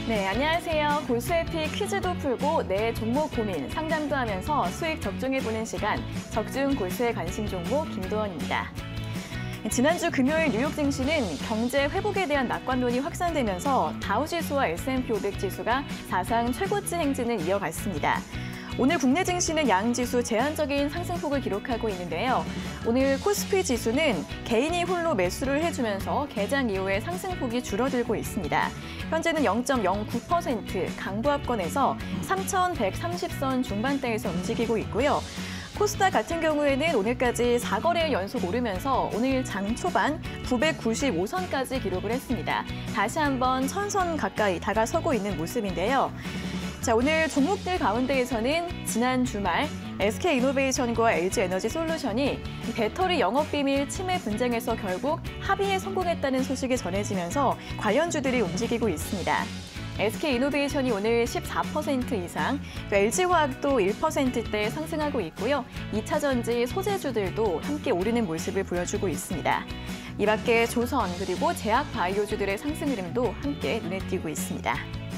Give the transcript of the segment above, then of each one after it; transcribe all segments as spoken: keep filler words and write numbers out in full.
네, 안녕하세요. 골수에피 퀴즈도 풀고 내 종목 고민, 상담도 하면서 수익 적중해보는 시간, 적중 골수의 관심 종목 김도원입니다. 지난주 금요일 뉴욕 증시는 경제 회복에 대한 낙관론이 확산되면서 다우지수와 에스 앤 피 오백 지수가 사상 최고치 행진을 이어갔습니다. 오늘 국내 증시는 양지수 제한적인 상승폭을 기록하고 있는데요. 오늘 코스피 지수는 개인이 홀로 매수를 해주면서 개장 이후에 상승폭이 줄어들고 있습니다. 현재는 영 점 영구 퍼센트 강보합권에서 삼천백삼십 선 중반대에서 움직이고 있고요. 코스닥 같은 경우에는 오늘까지 사 거래일 연속 오르면서 오늘 장 초반 구백구십오 선까지 기록을 했습니다. 다시 한번 천 선 가까이 다가서고 있는 모습인데요. 자, 오늘 종목들 가운데에서는 지난 주말 에스케이이노베이션과 엘지에너지솔루션이 배터리 영업비밀 침해 분쟁에서 결국 합의에 성공했다는 소식이 전해지면서 관련주들이 움직이고 있습니다. 에스케이이노베이션이 오늘 십사 퍼센트 이상, 엘지화학도 일 퍼센트대 상승하고 있고요. 이차전지 소재주들도 함께 오르는 모습을 보여주고 있습니다. 이 밖에 조선 그리고 제약바이오주들의 상승 흐름도 함께 눈에 띄고 있습니다.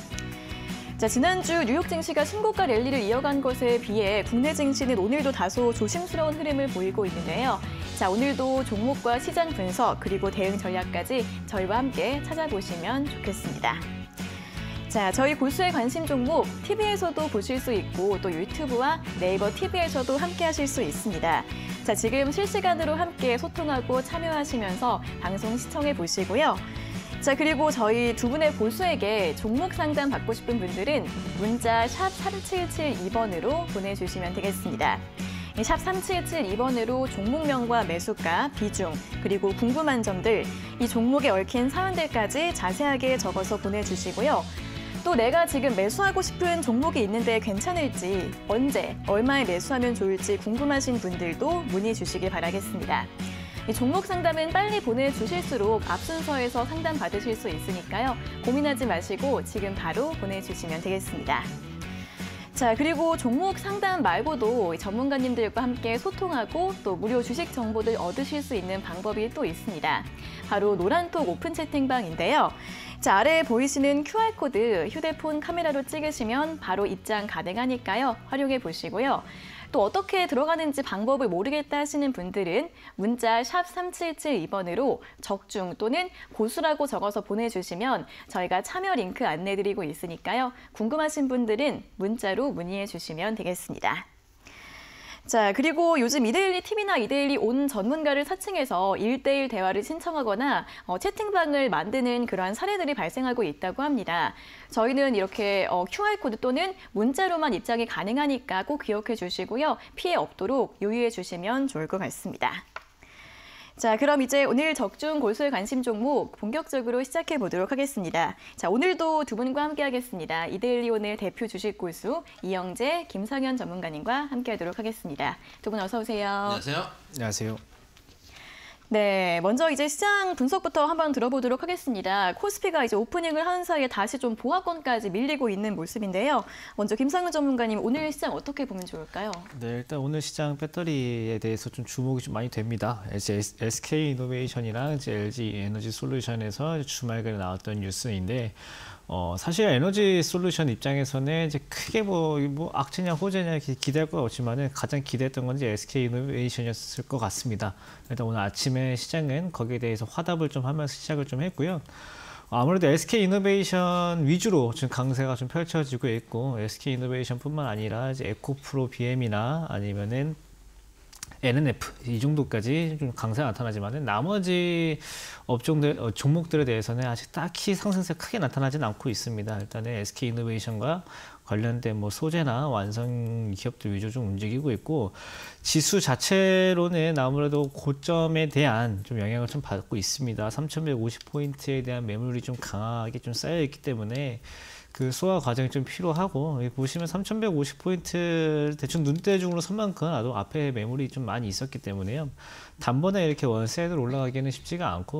자, 지난주 뉴욕 증시가 신고가 랠리를 이어간 것에 비해 국내 증시는 오늘도 다소 조심스러운 흐름을 보이고 있는데요. 자, 오늘도 종목과 시장 분석 그리고 대응 전략까지 저희와 함께 찾아보시면 좋겠습니다. 자, 저희 골수의 관심 종목 티비에서도 보실 수 있고 또 유튜브와 네이버 티비에서도 함께 하실 수 있습니다. 자, 지금 실시간으로 함께 소통하고 참여하시면서 방송 시청해 보시고요. 자, 그리고 저희 두 분의 골수에게 종목 상담 받고 싶은 분들은 문자 샵 삼칠칠이 번으로 보내주시면 되겠습니다. 샵 삼칠칠이 번으로 종목명과 매수가, 비중, 그리고 궁금한 점들, 이 종목에 얽힌 사연들까지 자세하게 적어서 보내주시고요. 또 내가 지금 매수하고 싶은 종목이 있는데 괜찮을지, 언제, 얼마에 매수하면 좋을지 궁금하신 분들도 문의 주시기 바라겠습니다. 이 종목 상담은 빨리 보내주실수록 앞 순서에서 상담 받으실 수 있으니까요. 고민하지 마시고 지금 바로 보내주시면 되겠습니다. 자, 그리고 종목 상담 말고도 전문가님들과 함께 소통하고 또 무료 주식 정보들 얻으실 수 있는 방법이 또 있습니다. 바로 노란톡 오픈 채팅방인데요. 자, 아래에 보이시는 큐알코드 휴대폰 카메라로 찍으시면 바로 입장 가능하니까요. 활용해 보시고요. 또 어떻게 들어가는지 방법을 모르겠다 하시는 분들은 문자 샵 삼칠칠이 번으로 적중 또는 고수라고 적어서 보내주시면 저희가 참여 링크 안내드리고 있으니까요. 궁금하신 분들은 문자로 문의해 주시면 되겠습니다. 자, 그리고 요즘 이데일리 티비나 이데일리 온 전문가를 사칭해서 일 대일 대화를 신청하거나 어, 채팅방을 만드는 그러한 사례들이 발생하고 있다고 합니다. 저희는 이렇게 어, 큐알코드 또는 문자로만 입장이 가능하니까 꼭 기억해 주시고요. 피해 없도록 유의해 주시면 좋을 것 같습니다. 자, 그럼 이제 오늘 적중 골수의 관심 종목 본격적으로 시작해 보도록 하겠습니다. 자, 오늘도 두 분과 함께 하겠습니다. 이데일리 오늘 대표 주식 고수 이영재, 김상현 전문가님과 함께 하도록 하겠습니다. 두 분 어서 오세요. 안녕하세요. 안녕하세요. 네, 먼저 이제 시장 분석부터 한번 들어보도록 하겠습니다. 코스피가 이제 오프닝을 하는 사이에 다시 좀 보합권까지 밀리고 있는 모습인데요. 먼저 김상현 전문가님, 오늘 시장 어떻게 보면 좋을까요? 네, 일단 오늘 시장 배터리에 대해서 좀 주목이 좀 많이 됩니다. 이제 에스케이이노베이션이랑 이제 엘지에너지솔루션에서 주말에 나왔던 뉴스인데, 어, 사실 에너지솔루션 입장에서는 이제 크게 뭐, 뭐 악재냐 호재냐 기대할 건 없지만은 가장 기대했던 건 이제 에스케이이노베이션이었을 것 같습니다. 일단 오늘 아침에 시장은 거기에 대해서 화답을 좀 하면서 시작을 좀 했고요. 아무래도 에스케이이노베이션 위주로 지금 강세가 좀 펼쳐지고 있고, 에스케이이노베이션뿐만 아니라 이제 에코프로 비엠이나 아니면은 엔엔에프 이 정도까지 좀 강세가 나타나지만은 나머지 업종들 어, 종목들에 대해서는 아직 딱히 상승세가 크게 나타나지는 않고 있습니다. 일단은 에스케이이노베이션과 관련된 뭐 소재나 완성 기업들 위주로 좀 움직이고 있고, 지수 자체로는 아무래도 고점에 대한 좀 영향을 좀 받고 있습니다. 삼천백오십 포인트에 대한 매물이 좀 강하게 좀 쌓여 있기 때문에 그 소화 과정이 좀 필요하고, 보시면 삼천백오십 포인트 대충 눈대중으로 선만 그어놔도 앞에 매물이 좀 많이 있었기 때문에요. 단번에 이렇게 원세로 올라가기는 쉽지가 않고,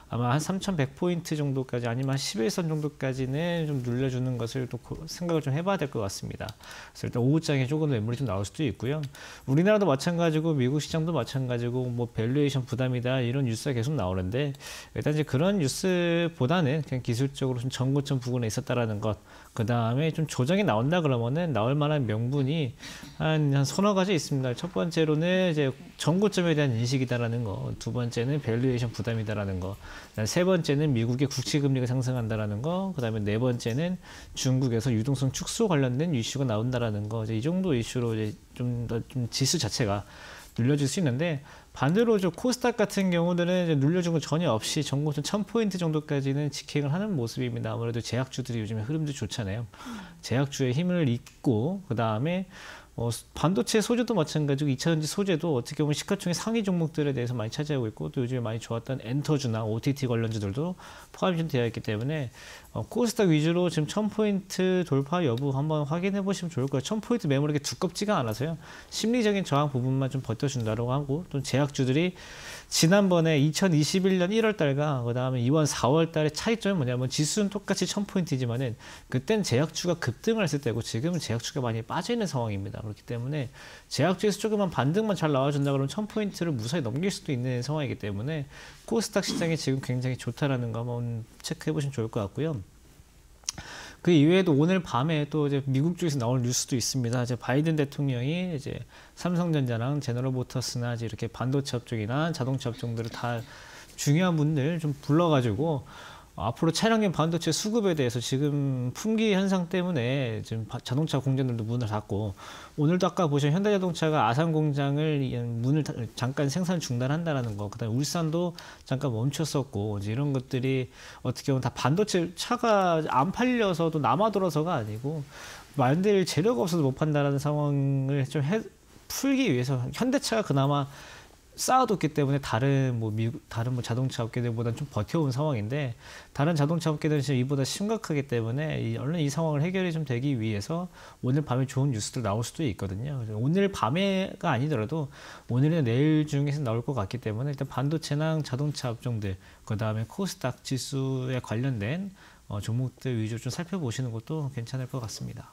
아마 한 삼천백 포인트 정도까지 아니면 한 십일 선 정도까지는 좀 눌려주는 것을 또 생각을 좀 해봐야 될 것 같습니다. 그래서 일단 오후장에 조금 매물이 좀 나올 수도 있고요. 우리나라도 마찬가지고 미국 시장도 마찬가지고 뭐 밸류에이션 부담이다 이런 뉴스가 계속 나오는데 일단 이제 그런 뉴스보다는 그냥 기술적으로 좀 전고점 부근에 있었다라는 것, 그 다음에 좀 조정이 나온다 그러면은 나올 만한 명분이 한, 한 서너 가지 있습니다. 첫 번째로는 이제 전고점에 대한 인식이다라는 거, 두 번째는 밸류에이션 부담이다라는 거, 세 번째는 미국의 국채 금리가 상승한다라는 거, 그 다음에 네 번째는 중국에서 유동성 축소 관련된 이슈가 나온다라는 거. 이제 이 정도 이슈로 이제 좀 더 좀 지수 자체가 눌려질 수 있는데, 반대로 저 코스닥 같은 경우들은 이제 눌려준 건 전혀 없이 전고점 천 포인트 정도까지는 직행을 하는 모습입니다. 아무래도 제약주들이 요즘에 흐름도 좋잖아요. 제약주의 힘을 잇고, 그 다음에 어, 반도체 소재도 마찬가지고 이차전지 소재도 어떻게 보면 시가총액 상위 종목들에 대해서 많이 차지하고 있고, 또 요즘에 많이 좋았던 엔터주나 오티티 관련주들도 포함이 좀 되어 있기 때문에 어, 코스닥 위주로 지금 천 포인트 돌파 여부 한번 확인해 보시면 좋을 거예요. 천 포인트 매물이 이렇게 두껍지가 않아서요. 심리적인 저항 부분만 좀 버텨준다고 하고, 또 제약주들이 지난번에 이천이십일 년 일월 달과 그 다음에 이번 사월 달의 차이점이 뭐냐면 지수는 똑같이 천 포인트지만은 그땐 제약주가 급등을 했을 때고 지금은 제약주가 많이 빠져 있는 상황입니다. 그렇기 때문에 제약주에서 조금만 반등만 잘 나와준다 그러면 천 포인트를 무사히 넘길 수도 있는 상황이기 때문에 코스닥 시장이 지금 굉장히 좋다라는 거 한번 체크해 보시면 좋을 것 같고요. 그 이외에도 오늘 밤에 또 이제 미국 쪽에서 나올 뉴스도 있습니다. 이제 바이든 대통령이 이제 삼성전자랑 제너럴모터스나 이제 이렇게 반도체 업종이나 자동차 업종들을 다 중요한 분들 좀 불러가지고 앞으로 차량용 반도체 수급에 대해서 지금 품귀 현상 때문에 지금 자동차 공장들도 문을 닫고, 오늘도 아까 보신 현대자동차가 아산 공장을 문을 잠깐 생산 중단한다라는 거, 그다음에 울산도 잠깐 멈췄었고, 이제 이런 것들이 어떻게 보면 다 반도체 차가 안 팔려서도 남아돌아서가 아니고 만들 재료가 없어서 못 판다라는 상황을 좀 해, 풀기 위해서 현대차가 그나마 쌓아뒀기 때문에 다른 뭐 미국 다른 뭐 자동차 업계들보다는 좀 버텨온 상황인데, 다른 자동차 업계들은 지금 이보다 심각하기 때문에 이, 얼른 이 상황을 해결이 좀 되기 위해서 오늘 밤에 좋은 뉴스들 나올 수도 있거든요. 오늘 밤에가 아니더라도 오늘이나 내일 중에서 나올 것 같기 때문에 일단 반도체나 자동차 업종들, 그 다음에 코스닥 지수에 관련된 어, 종목들 위주로 좀 살펴보시는 것도 괜찮을 것 같습니다.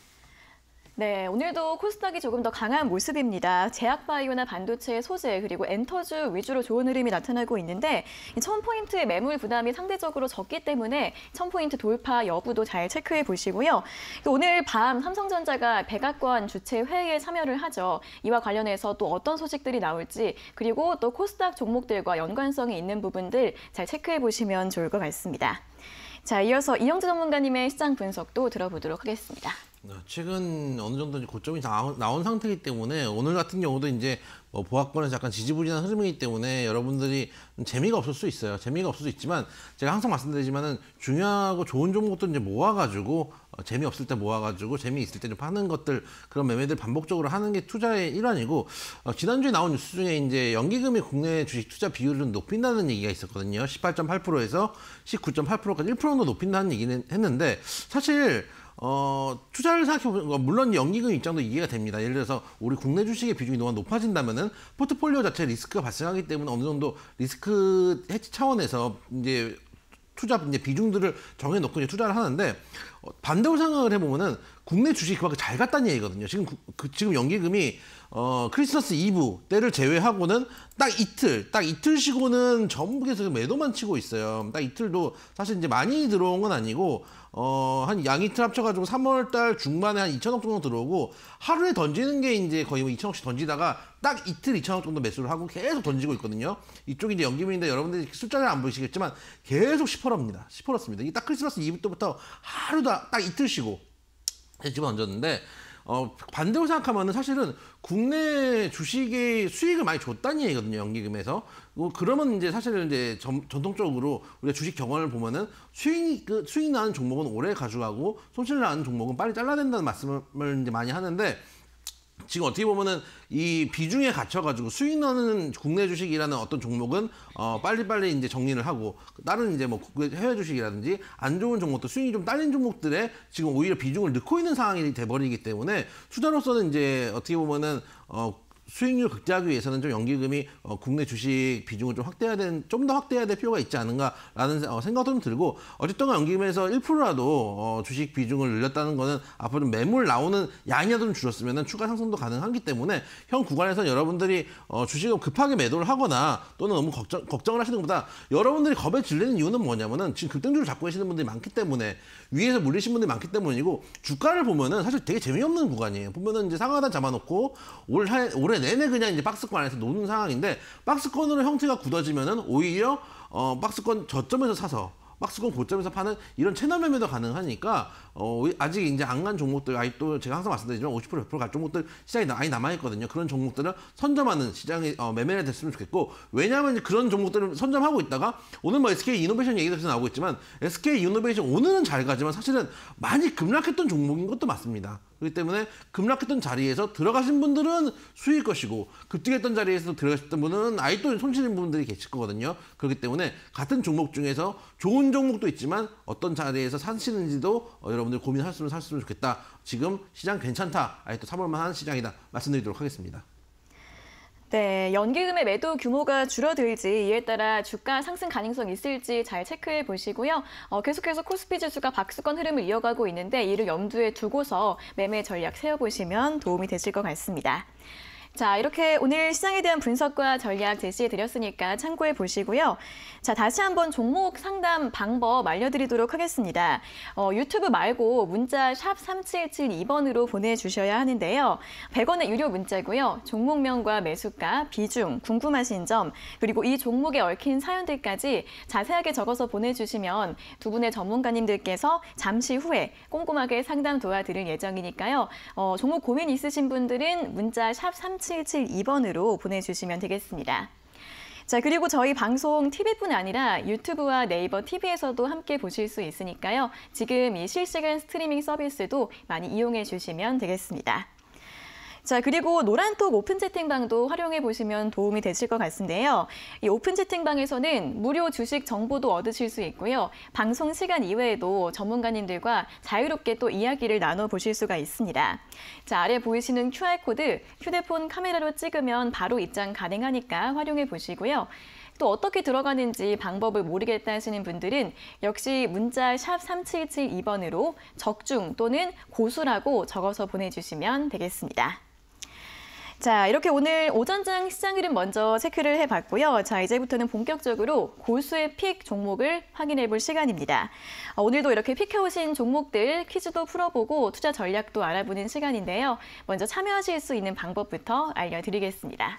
네, 오늘도 코스닥이 조금 더 강한 모습입니다. 제약바이오나 반도체, 소재, 그리고 엔터주 위주로 좋은 흐름이 나타나고 있는데, 천 포인트의 매물 부담이 상대적으로 적기 때문에 천 포인트 돌파 여부도 잘 체크해 보시고요. 오늘 밤 삼성전자가 백악관 주최 회의에 참여를 하죠. 이와 관련해서 또 어떤 소식들이 나올지, 그리고 또 코스닥 종목들과 연관성이 있는 부분들 잘 체크해 보시면 좋을 것 같습니다. 자, 이어서 이영주 전문가님의 시장 분석도 들어보도록 하겠습니다. 최근 어느 정도 고점이 나온, 나온 상태이기 때문에 오늘 같은 경우도 이제 뭐 보합권에서 약간 지지부진한 흐름이기 때문에 여러분들이 재미가 없을 수 있어요. 재미가 없을 수 있지만 제가 항상 말씀드리지만은 중요하고 좋은 종목들 이제 모아가지고 어, 재미없을 때 모아가지고 재미있을 때 좀 파는 것들, 그런 매매들 반복적으로 하는 게 투자의 일환이고, 어, 지난주에 나온 뉴스 중에 이제 연기금이 국내 주식 투자 비율을 좀 높인다는 얘기가 있었거든요. 십팔 점 팔 퍼센트에서 십구 점 팔 퍼센트까지 일 퍼센트 정도 높인다는 얘기는 했는데, 사실 어, 투자를 생각해보면, 물론 연기금 입장도 이해가 됩니다. 예를 들어서 우리 국내 주식의 비중이 너무 높아진다면은 포트폴리오 자체 리스크가 발생하기 때문에 어느 정도 리스크 해치 차원에서 이제 투자 이제 비중들을 정해놓고 이제 투자를 하는데, 어, 반대로 생각을 해보면은 국내 주식이 그만큼 잘 갔다는 얘기거든요. 지금 그, 지금 연기금이 어, 크리스마스 이브 때를 제외하고는 딱 이틀, 딱 이틀 쉬고는 전부 계속 매도만 치고 있어요. 딱 이틀도 사실 이제 많이 들어온 건 아니고, 어, 한 양이틀 합쳐가지고 삼월 달 중반에 한 이천억 정도 들어오고, 하루에 던지는 게 이제 거의 뭐 이천억씩 던지다가 딱 이틀 이천억 정도 매수를 하고 계속 던지고 있거든요. 이쪽이 이제 연기금인데 여러분들이 숫자를 안 보이시겠지만 계속 십 퍼센트입니다. 십 퍼센트였습니다. 이게 딱 크리스마스 이브 때부터 하루 다 딱 이틀 쉬고 집어 던졌는데, 어, 반대로 생각하면은 사실은 국내 주식의 수익을 많이 줬다는 얘기거든요, 연기금에서. 뭐 그러면 이제 사실은 이제 전, 전통적으로 우리가 주식 경험을 보면은 수익, 그 수익 나는 종목은 오래 가져가고 손실 나는 종목은 빨리 잘라낸다는 말씀을 이제 많이 하는데, 지금 어떻게 보면은 이 비중에 갇혀가지고 수익 나는 국내 주식이라는 어떤 종목은 어 빨리빨리 이제 정리를 하고, 다른 이제 뭐 해외 주식이라든지 안 좋은 종목도 수익이 좀 딸린 종목들에 지금 오히려 비중을 넣고 있는 상황이 돼버리기 때문에 투자로서는 이제 어떻게 보면은 어 수익률 극대화하기 위해서는 좀 연기금이 어, 국내 주식 비중을 좀 확대해야 되는, 좀 더 확대해야 될 필요가 있지 않은가라는 어, 생각도 좀 들고, 어쨌든 연기금에서 일 퍼센트라도 어, 주식 비중을 늘렸다는 거는 앞으로 좀 매물 나오는 양이라도 좀 줄었으면 추가 상승도 가능하기 때문에 현 구간에서 여러분들이 어, 주식을 급하게 매도를 하거나 또는 너무 걱정, 걱정을 하시는 것보다 여러분들이 겁에 질리는 이유는 뭐냐면은 지금 급등주를 잡고 계시는 분들이 많기 때문에, 위에서 물리신 분들이 많기 때문이고, 주가를 보면은 사실 되게 재미없는 구간이에요. 보면은 이제 상하단 잡아놓고 올 한, 올해 내내 그냥 이제 박스권 안에서 노는 상황인데, 박스권으로 형태가 굳어지면은 오히려 어, 박스권 저점에서 사서 박스권 고점에서 파는 이런 채널 매매도 가능하니까 어, 아직 이제 안 간 종목들, 아직 또 제가 항상 말씀드리지만 오십 퍼센트 백 퍼센트 갈 종목들 시장이 많이 남아있거든요. 그런 종목들을 선점하는 시장에 어, 매매가 됐으면 좋겠고, 왜냐하면 이제 그런 종목들을 선점하고 있다가 오늘 뭐 에스케이 이노베이션 얘기도 계속 나오고 있지만, 에스케이 이노베이션 오늘은 잘 가지만 사실은 많이 급락했던 종목인 것도 맞습니다. 그렇기 때문에 급락했던 자리에서 들어가신 분들은 수익 것이고, 급등했던 자리에서 들어가셨던 분은 아직도 손실인 분들이 계실 거거든요. 그렇기 때문에 같은 종목 중에서 좋은 종목도 있지만 어떤 자리에서 사시는지도 어, 여러분들 고민하시면 사셨으면 좋겠다. 지금 시장 괜찮다. 아직도 사볼만한 시장이다. 말씀드리도록 하겠습니다. 네, 연기금의 매도 규모가 줄어들지 이에 따라 주가 상승 가능성이 있을지 잘 체크해 보시고요. 어, 계속해서 코스피 지수가 박스권 흐름을 이어가고 있는데 이를 염두에 두고서 매매 전략 세워보시면 도움이 되실 것 같습니다. 자, 이렇게 오늘 시장에 대한 분석과 전략 제시해 드렸으니까 참고해 보시고요. 자, 다시 한번 종목 상담 방법 알려드리도록 하겠습니다. 어, 유튜브 말고 문자 샵 삼칠칠이 번으로 보내주셔야 하는데요. 백 원의 유료 문자고요. 종목명과 매수가, 비중, 궁금하신 점, 그리고 이 종목에 얽힌 사연들까지 자세하게 적어서 보내주시면 두 분의 전문가님들께서 잠시 후에 꼼꼼하게 상담 도와드릴 예정이니까요. 어, 종목 고민 있으신 분들은 문자 샵 삼칠칠이 번으로 보내주시면 되겠습니다. 자, 그리고 저희 방송 티비뿐 아니라 유튜브와 네이버 티비에서도 함께 보실 수 있으니까요. 지금 이 실시간 스트리밍 서비스도 많이 이용해 주시면 되겠습니다. 자, 그리고 노란톡 오픈 채팅방도 활용해 보시면 도움이 되실 것 같은데요. 이 오픈 채팅방에서는 무료 주식 정보도 얻으실 수 있고요. 방송 시간 이외에도 전문가님들과 자유롭게 또 이야기를 나눠보실 수가 있습니다. 자, 아래 보이시는 큐알코드 휴대폰 카메라로 찍으면 바로 입장 가능하니까 활용해 보시고요. 또 어떻게 들어가는지 방법을 모르겠다 하시는 분들은 역시 문자 샵 삼칠칠이 번으로 적중 또는 고수라고 적어서 보내주시면 되겠습니다. 자, 이렇게 오늘 오전장 시장 흐름 먼저 체크를 해봤고요. 자, 이제부터는 본격적으로 고수의 픽 종목을 확인해 볼 시간입니다. 어, 오늘도 이렇게 픽해오신 종목들 퀴즈도 풀어보고 투자 전략도 알아보는 시간인데요. 먼저 참여하실 수 있는 방법부터 알려드리겠습니다.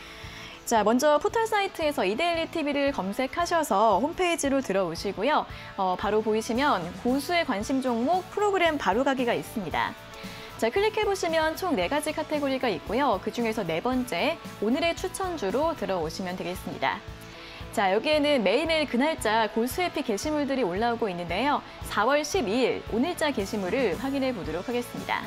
자, 먼저 포털 사이트에서 이데일리 티비를 검색하셔서 홈페이지로 들어오시고요. 어, 바로 보이시면 고수의 관심 종목 프로그램 바로가기가 있습니다. 자, 클릭해보시면 총 네 가지 카테고리가 있고요. 그중에서 네 번째, 오늘의 추천주로 들어오시면 되겠습니다. 자, 여기에는 매일매일 그날짜 고수의 픽 게시물들이 올라오고 있는데요. 사월 십이일 오늘자 게시물을 확인해 보도록 하겠습니다.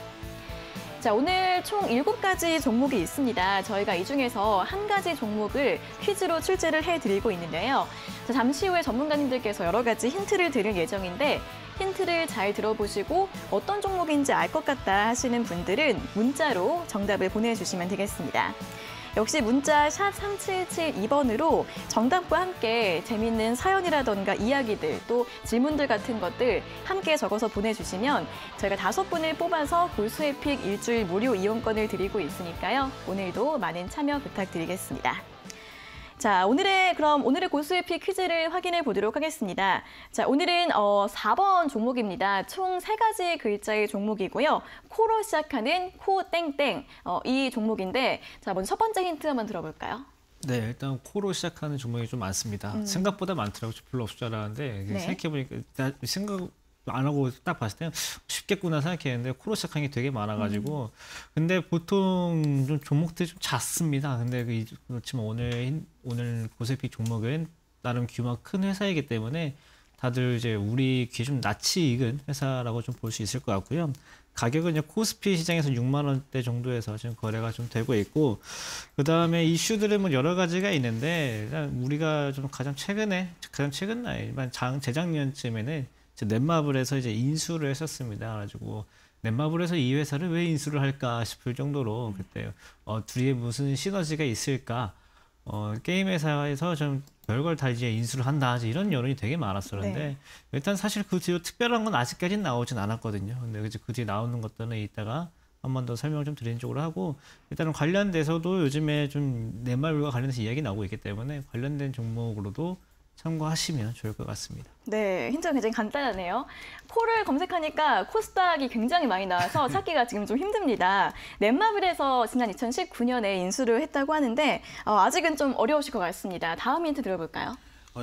자, 오늘 총 일곱 가지 종목이 있습니다. 저희가 이 중에서 한 가지 종목을 퀴즈로 출제를 해드리고 있는데요. 자, 잠시 후에 전문가님들께서 여러 가지 힌트를 드릴 예정인데 힌트를 잘 들어보시고 어떤 종목인지 알 것 같다 하시는 분들은 문자로 정답을 보내주시면 되겠습니다. 역시 문자 샵 삼칠칠이 번으로 정답과 함께 재미있는 사연이라던가 이야기들 또 질문들 같은 것들 함께 적어서 보내주시면 저희가 다섯 분을 뽑아서 골수의 픽 일주일 무료 이용권을 드리고 있으니까요. 오늘도 많은 참여 부탁드리겠습니다. 자, 오늘의 그럼 오늘의 고수의 픽 퀴즈를 확인해 보도록 하겠습니다. 자, 오늘은 어, 사 번 종목입니다. 총 세 가지 글자의 종목이고요. 코로 시작하는 코 땡땡 어, 이 종목인데, 자, 먼저 첫 번째 힌트 한번 들어볼까요? 네, 일단 코로 시작하는 종목이 좀 많습니다. 음. 생각보다 많더라고요. 별로 없을 줄 알았는데 네. 생각해보니까 나 생각 안 하고 딱 봤을 때 쉽겠구나 생각했는데 코로 시작한 게 되게 많아가지고 음. 근데 보통 좀 종목들이 좀 잦습니다. 근데 그렇지만 오늘 오늘 고세픽 종목은 나름 규모가 큰 회사이기 때문에 다들 이제 우리 귀에 좀 낯이 익은 회사라고 좀 볼 수 있을 것 같고요. 가격은 코스피 시장에서 육만 원대 정도에서 지금 거래가 좀 되고 있고, 그 다음에 이슈들은 뭐 여러 가지가 있는데 일단 우리가 좀 가장 최근에 가장 최근 나이만 장 재작년쯤에는 넷마블에서 이제 인수를 했었습니다. 그래가지고 넷마블에서 이 회사를 왜 인수를 할까 싶을 정도로 그때 어, 둘이 무슨 시너지가 있을까? 어, 게임 회사에서 좀 별걸 다 이제 인수를 한다 이런 여론이 되게 많았었는데 네. 일단 사실 그 뒤로 특별한 건 아직까지는 나오진 않았거든요. 근데 이제 그 뒤에 나오는 것들은 이따가 한 번 더 설명을 좀 드리는 쪽으로 하고 일단은 관련돼서도 요즘에 좀 넷마블과 관련해서 이야기 나오고 있기 때문에 관련된 종목으로도 참고하시면 좋을 것 같습니다. 네, 힌트가 굉장히 간단하네요. 코를 검색하니까 코스닥이 굉장히 많이 나와서 찾기가 지금 좀 힘듭니다. 넷마블에서 지난 이천십구 년에 인수를 했다고 하는데 어, 아직은 좀 어려우실 것 같습니다. 다음 힌트 들어볼까요? 어,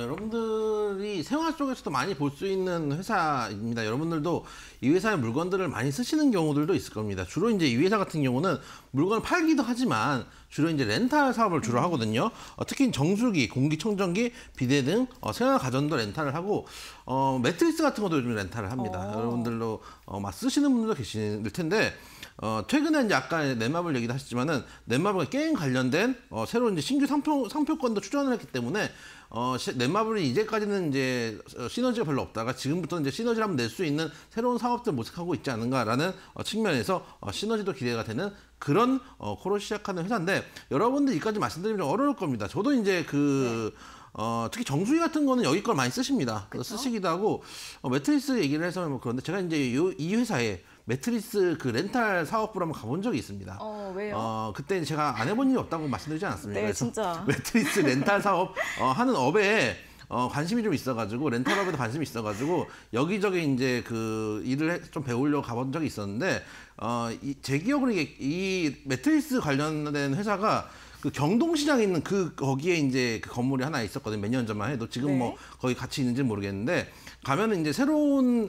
여러분들이 생활 속에서도 많이 볼 수 있는 회사입니다. 여러분들도 이 회사의 물건들을 많이 쓰시는 경우들도 있을 겁니다. 주로 이제 이 회사 같은 경우는 물건을 팔기도 하지만 주로 이제 렌탈 사업을 주로 하거든요. 어, 특히 정수기, 공기청정기, 비대 등 어, 생활 가전도 렌탈을 하고 어, 매트리스 같은 것도 요즘 렌탈을 합니다. 오. 여러분들도 어, 막 쓰시는 분들도 계실 텐데 어, 최근에 이제 아까 넷마블 얘기도 하셨지만은 넷마블과 게임 관련된 어, 새로운 이제 신규 상표, 상표권도 출원을 했기 때문에 어, 시, 넷마블이 이제까지는 이제 어, 시너지가 별로 없다가 지금부터 이제 시너지를 한번 낼 수 있는 새로운 사업들 모색하고 있지 않은가라는 어, 측면에서 어, 시너지도 기대가 되는 그런 어, 코로 시작하는 회사인데 여러분들 이까지 말씀드리면 좀 어려울 겁니다. 저도 이제 그 네. 어, 특히 정수기 같은 거는 여기 걸 많이 쓰십니다. 그래서 쓰시기도 하고 어, 매트리스 얘기를 해서 뭐 그런데 제가 이제 요, 이 회사에 매트리스 그 렌탈 사업부로 한번 가본 적이 있습니다. 어, 왜요? 어, 그때 제가 안 해본 일이 없다고 말씀드리지 않았습니까? 네, 그래서 진짜. 매트리스 렌탈 사업 어, 하는 업에 어, 관심이 좀 있어가지고 렌탈업에도 관심이 있어가지고 여기저기 이제 그 일을 해, 좀 배우려고 가본 적이 있었는데 어, 이, 제 기억으로 이게 이 매트리스 관련된 회사가 그 경동시장에 있는 그 거기에 이제 그 건물이 하나 있었거든요. 몇 년 전만 해도 지금 네. 뭐 거기 같이 있는지는 모르겠는데 가면은 이제 새로운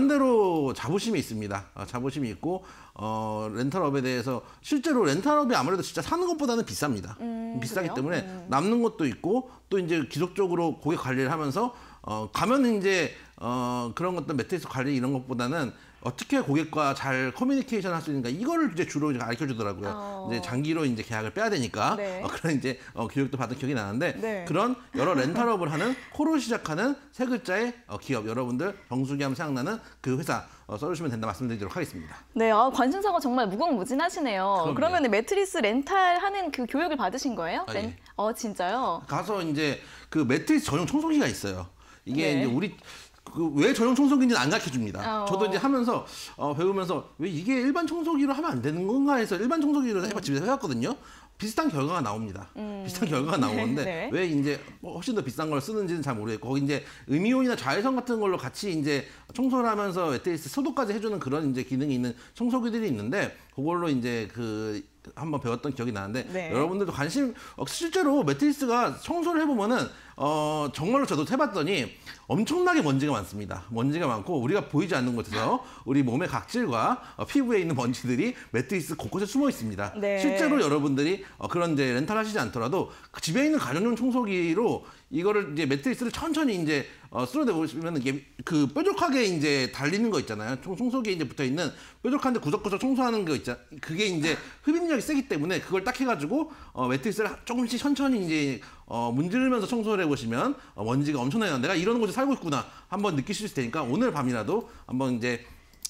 나름대로 자부심이 있습니다. 어, 자부심이 있고 어, 렌탈업에 대해서 실제로 렌탈업이 아무래도 진짜 사는 것보다는 비쌉니다. 음, 비싸기 그래요? 때문에 음. 남는 것도 있고 또 이제 지속적으로 고객 관리를 하면서 어, 가면 이제 어, 그런 것들 매트리스 관리 이런 것보다는 어떻게 고객과 잘 커뮤니케이션 할 수 있는가 이거를 이제 주로 가르쳐 주더라고요. 어. 이제 장기로 이제 계약을 빼야 되니까 네. 어, 그런 이제 어, 교육도 받은 기억이 나는데 네. 그런 여러 렌탈업을 하는 코로 시작하는 세 글자의 어, 기업 여러분들 정수기 하면 생각나는 그 회사 어, 써주시면 된다 말씀드리도록 하겠습니다. 네, 아, 관심사가 정말 무궁무진하시네요. 그럼요. 그러면 매트리스 렌탈하는 그 교육을 받으신 거예요? 아, 렌... 예. 어, 진짜요? 가서 이제 그 매트리스 전용 청소기가 있어요. 이게 네. 이제 우리 그 왜 전용 청소기인지는 안 가르쳐 줍니다. 어. 저도 이제 하면서 어, 배우면서 왜 이게 일반 청소기로 하면 안 되는 건가 해서 일반 청소기로 해봐 집에서 해봤거든요. 비슷한 결과가 나옵니다. 음. 비슷한 결과가 나오는데 네. 왜 이제 뭐 훨씬 더 비싼 걸 쓰는지는 잘 모르겠고 거기 이제 음이온이나 자외선 같은 걸로 같이 이제 청소를 하면서 매트리스 소독까지 해주는 그런 이제 기능이 있는 청소기들이 있는데 그걸로 이제 그 한번 배웠던 기억이 나는데 네. 여러분들도 관심 어, 실제로 매트리스가 청소를 해보면은 어 정말로 저도 해봤더니 엄청나게 먼지가 많습니다. 먼지가 많고 우리가 보이지 않는 곳에서 우리 몸의 각질과 어, 피부에 있는 먼지들이 매트리스 곳곳에 숨어 있습니다. 네. 실제로 여러분들이 어, 그런 이제 렌탈하시지 않더라도 그 집에 있는 가정용 청소기로 이거를 이제 매트리스를 천천히 이제 어, 쓸어내 보시면 이게 그 뾰족하게 이제 달리는 거 있잖아요. 청, 청소기에 이제 붙어 있는 뾰족한데 구석구석 청소하는 거 있잖아. 그게 이제 흡입력이 세기 때문에 그걸 딱 해가지고 어, 매트리스를 조금씩 천천히 이제 어, 문지르면서 청소를 해보시면 어, 먼지가 엄청나게 나. 내가 이런 곳에 살고 있구나 한번 느끼실 수 있을 테니까 오늘 밤이라도 한번 이제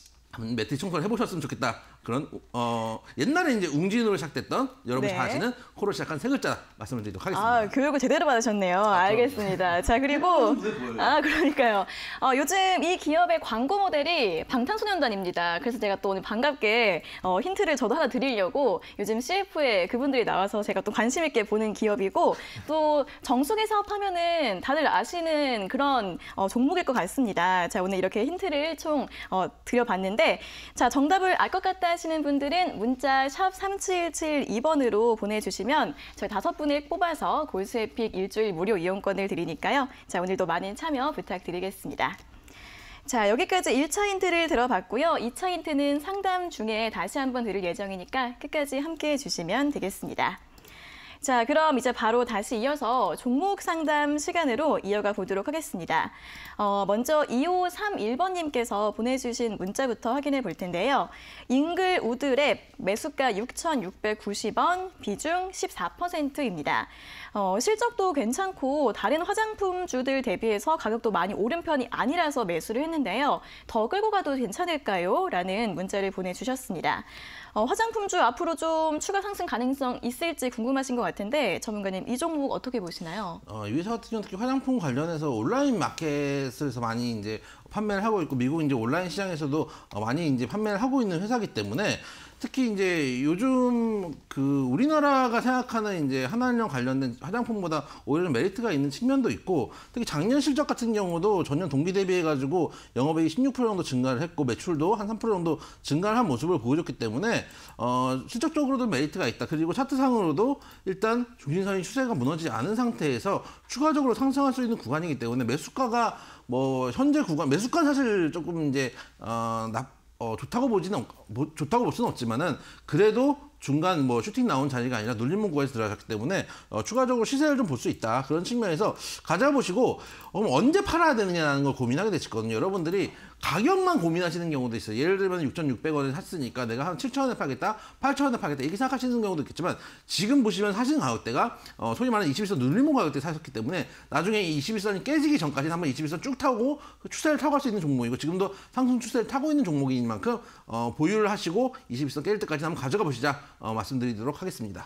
한번 매트리스 청소를 해보셨으면 좋겠다. 그런 어 옛날에 이제 웅진으로 시작됐던 여러분이 네. 잘 아시는 코로 시작한 세 글자 말씀을 드리도록 하겠습니다. 아, 교육을 제대로 받으셨네요. 알겠습니다. 자, 그리고 아, 그러니까요. 어, 요즘 이 기업의 광고 모델이 방탄소년단입니다. 그래서 제가 또 오늘 반갑게 어, 힌트를 저도 하나 드리려고 요즘 씨에프에 그분들이 나와서 제가 또 관심 있게 보는 기업이고 또 정수기 사업하면은 다들 아시는 그런 어, 종목일 것 같습니다. 자, 오늘 이렇게 힌트를 총 어, 드려봤는데 자, 정답을 알 것 같다 하시는 분들은 문자 샵 삼칠칠이 번으로 보내주시면 저희 다섯 분을 뽑아서 골수에픽 일주일 무료 이용권을 드리니까요. 자, 오늘도 많은 참여 부탁드리겠습니다. 자, 여기까지 일 차 힌트를 들어봤고요. 이 차 힌트는 상담 중에 다시 한번 드릴 예정이니까 끝까지 함께해 주시면 되겠습니다. 자, 그럼 이제 바로 다시 이어서 종목 상담 시간으로 이어가 보도록 하겠습니다. 어, 먼저 이오삼일 번님께서 보내주신 문자부터 확인해 볼 텐데요. 잉글 우드랩 매수가 육천육백구십 원, 비중 십사 퍼센트입니다. 어, 실적도 괜찮고 다른 화장품주들 대비해서 가격도 많이 오른 편이 아니라서 매수를 했는데요. 더 끌고 가도 괜찮을까요? 라는 문자를 보내주셨습니다. 어, 화장품주 앞으로 좀 추가 상승 가능성 있을지 궁금하신 것 같은데 전문가님 이 종목 어떻게 보시나요? 어, 이 회사 같은 경우는 특히 화장품 관련해서 온라인 마켓에서 많이 이제 판매를 하고 있고 미국 이제 온라인 시장에서도 어, 많이 이제 판매를 하고 있는 회사이기 때문에 특히 이제 요즘 그 우리나라가 생각하는 이제 한한령 관련된 화장품보다 오히려 좀 메리트가 있는 측면도 있고 특히 작년 실적 같은 경우도 전년 동기 대비해 가지고 영업이익이 십육 퍼센트 정도 증가를 했고 매출도 한 삼 퍼센트 정도 증가를 한 모습을 보여줬기 때문에 어, 실적적으로도 메리트가 있다. 그리고 차트상으로도 일단 중심선이 추세가 무너지지 않은 상태에서 추가적으로 상승할 수 있는 구간이기 때문에 매수가가 뭐 현재 구간 매수가 사실 조금 이제 어, 납 어, 좋다고 보지는 뭐, 좋다고 볼 수는 없지만은 그래도 중간 뭐 슈팅 나온 자리가 아니라 눌림목 구간에서 들어갔기 때문에 어, 추가적으로 시세를 좀 볼 수 있다. 그런 측면에서 가져보시고 어, 언제 팔아야 되느냐는 걸 고민하게 되시거든요. 여러분들이 가격만 고민하시는 경우도 있어요. 예를 들면 육천육백 원에 샀으니까 내가 한 칠천 원에 팔겠다, 팔천 원에 팔겠다 이렇게 생각하시는 경우도 있겠지만 지금 보시면 사시는 가격대가 어, 소위 말하는 이십일 선 눌림목 가격대 사셨기 때문에 나중에 이 이십일 선이 깨지기 전까지는 한번 이십일 선 쭉 타고 그 추세를 타고 갈 수 있는 종목이고 지금도 상승 추세를 타고 있는 종목인 만큼 어, 보유를 하시고 이십일 선 깰 때까지 한번 가져가 보시자 어, 말씀드리도록 하겠습니다.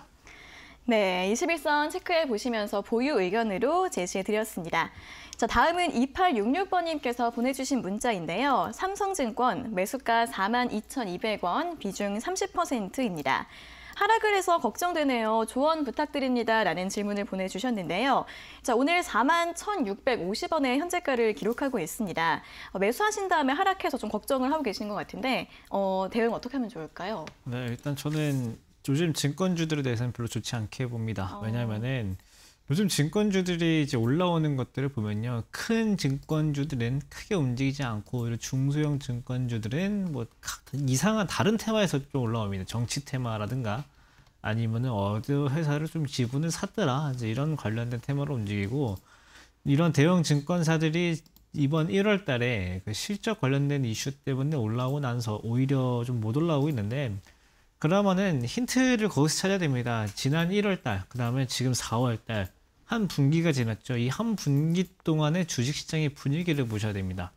네, 이십일 선 체크해 보시면서 보유 의견으로 제시해 드렸습니다. 자, 다음은 이팔육육 번님께서 보내주신 문자인데요. 삼성증권 매수가 사만 이천이백 원, 비중 삼십 퍼센트입니다. 하락을 해서 걱정되네요. 조언 부탁드립니다. 라는 질문을 보내주셨는데요. 자, 오늘 사만 천육백오십 원의 현재가를 기록하고 있습니다. 어, 매수하신 다음에 하락해서 좀 걱정을 하고 계신 것 같은데 어, 대응 어떻게 하면 좋을까요? 네, 일단 저는 요즘 증권주들에 대해서는 별로 좋지 않게 봅니다. 어. 왜냐하면은 요즘 증권주들이 이제 올라오는 것들을 보면요, 큰 증권주들은 크게 움직이지 않고 오히려 중소형 증권주들은 뭐 이상한 다른 테마에서 좀 올라옵니다. 정치 테마라든가 아니면은 어디 회사를 좀 지분을 샀더라 이제 이런 관련된 테마로 움직이고 이런 대형 증권사들이 이번 일월 달에 그 실적 관련된 이슈 때문에 올라오고 나서 오히려 좀 못 올라오고 있는데. 그러면은 힌트를 거기서 찾아야 됩니다. 지난 일월 달, 그 다음에 지금 사월 달, 한 분기가 지났죠. 이 한 분기 동안의 주식시장의 분위기를 보셔야 됩니다.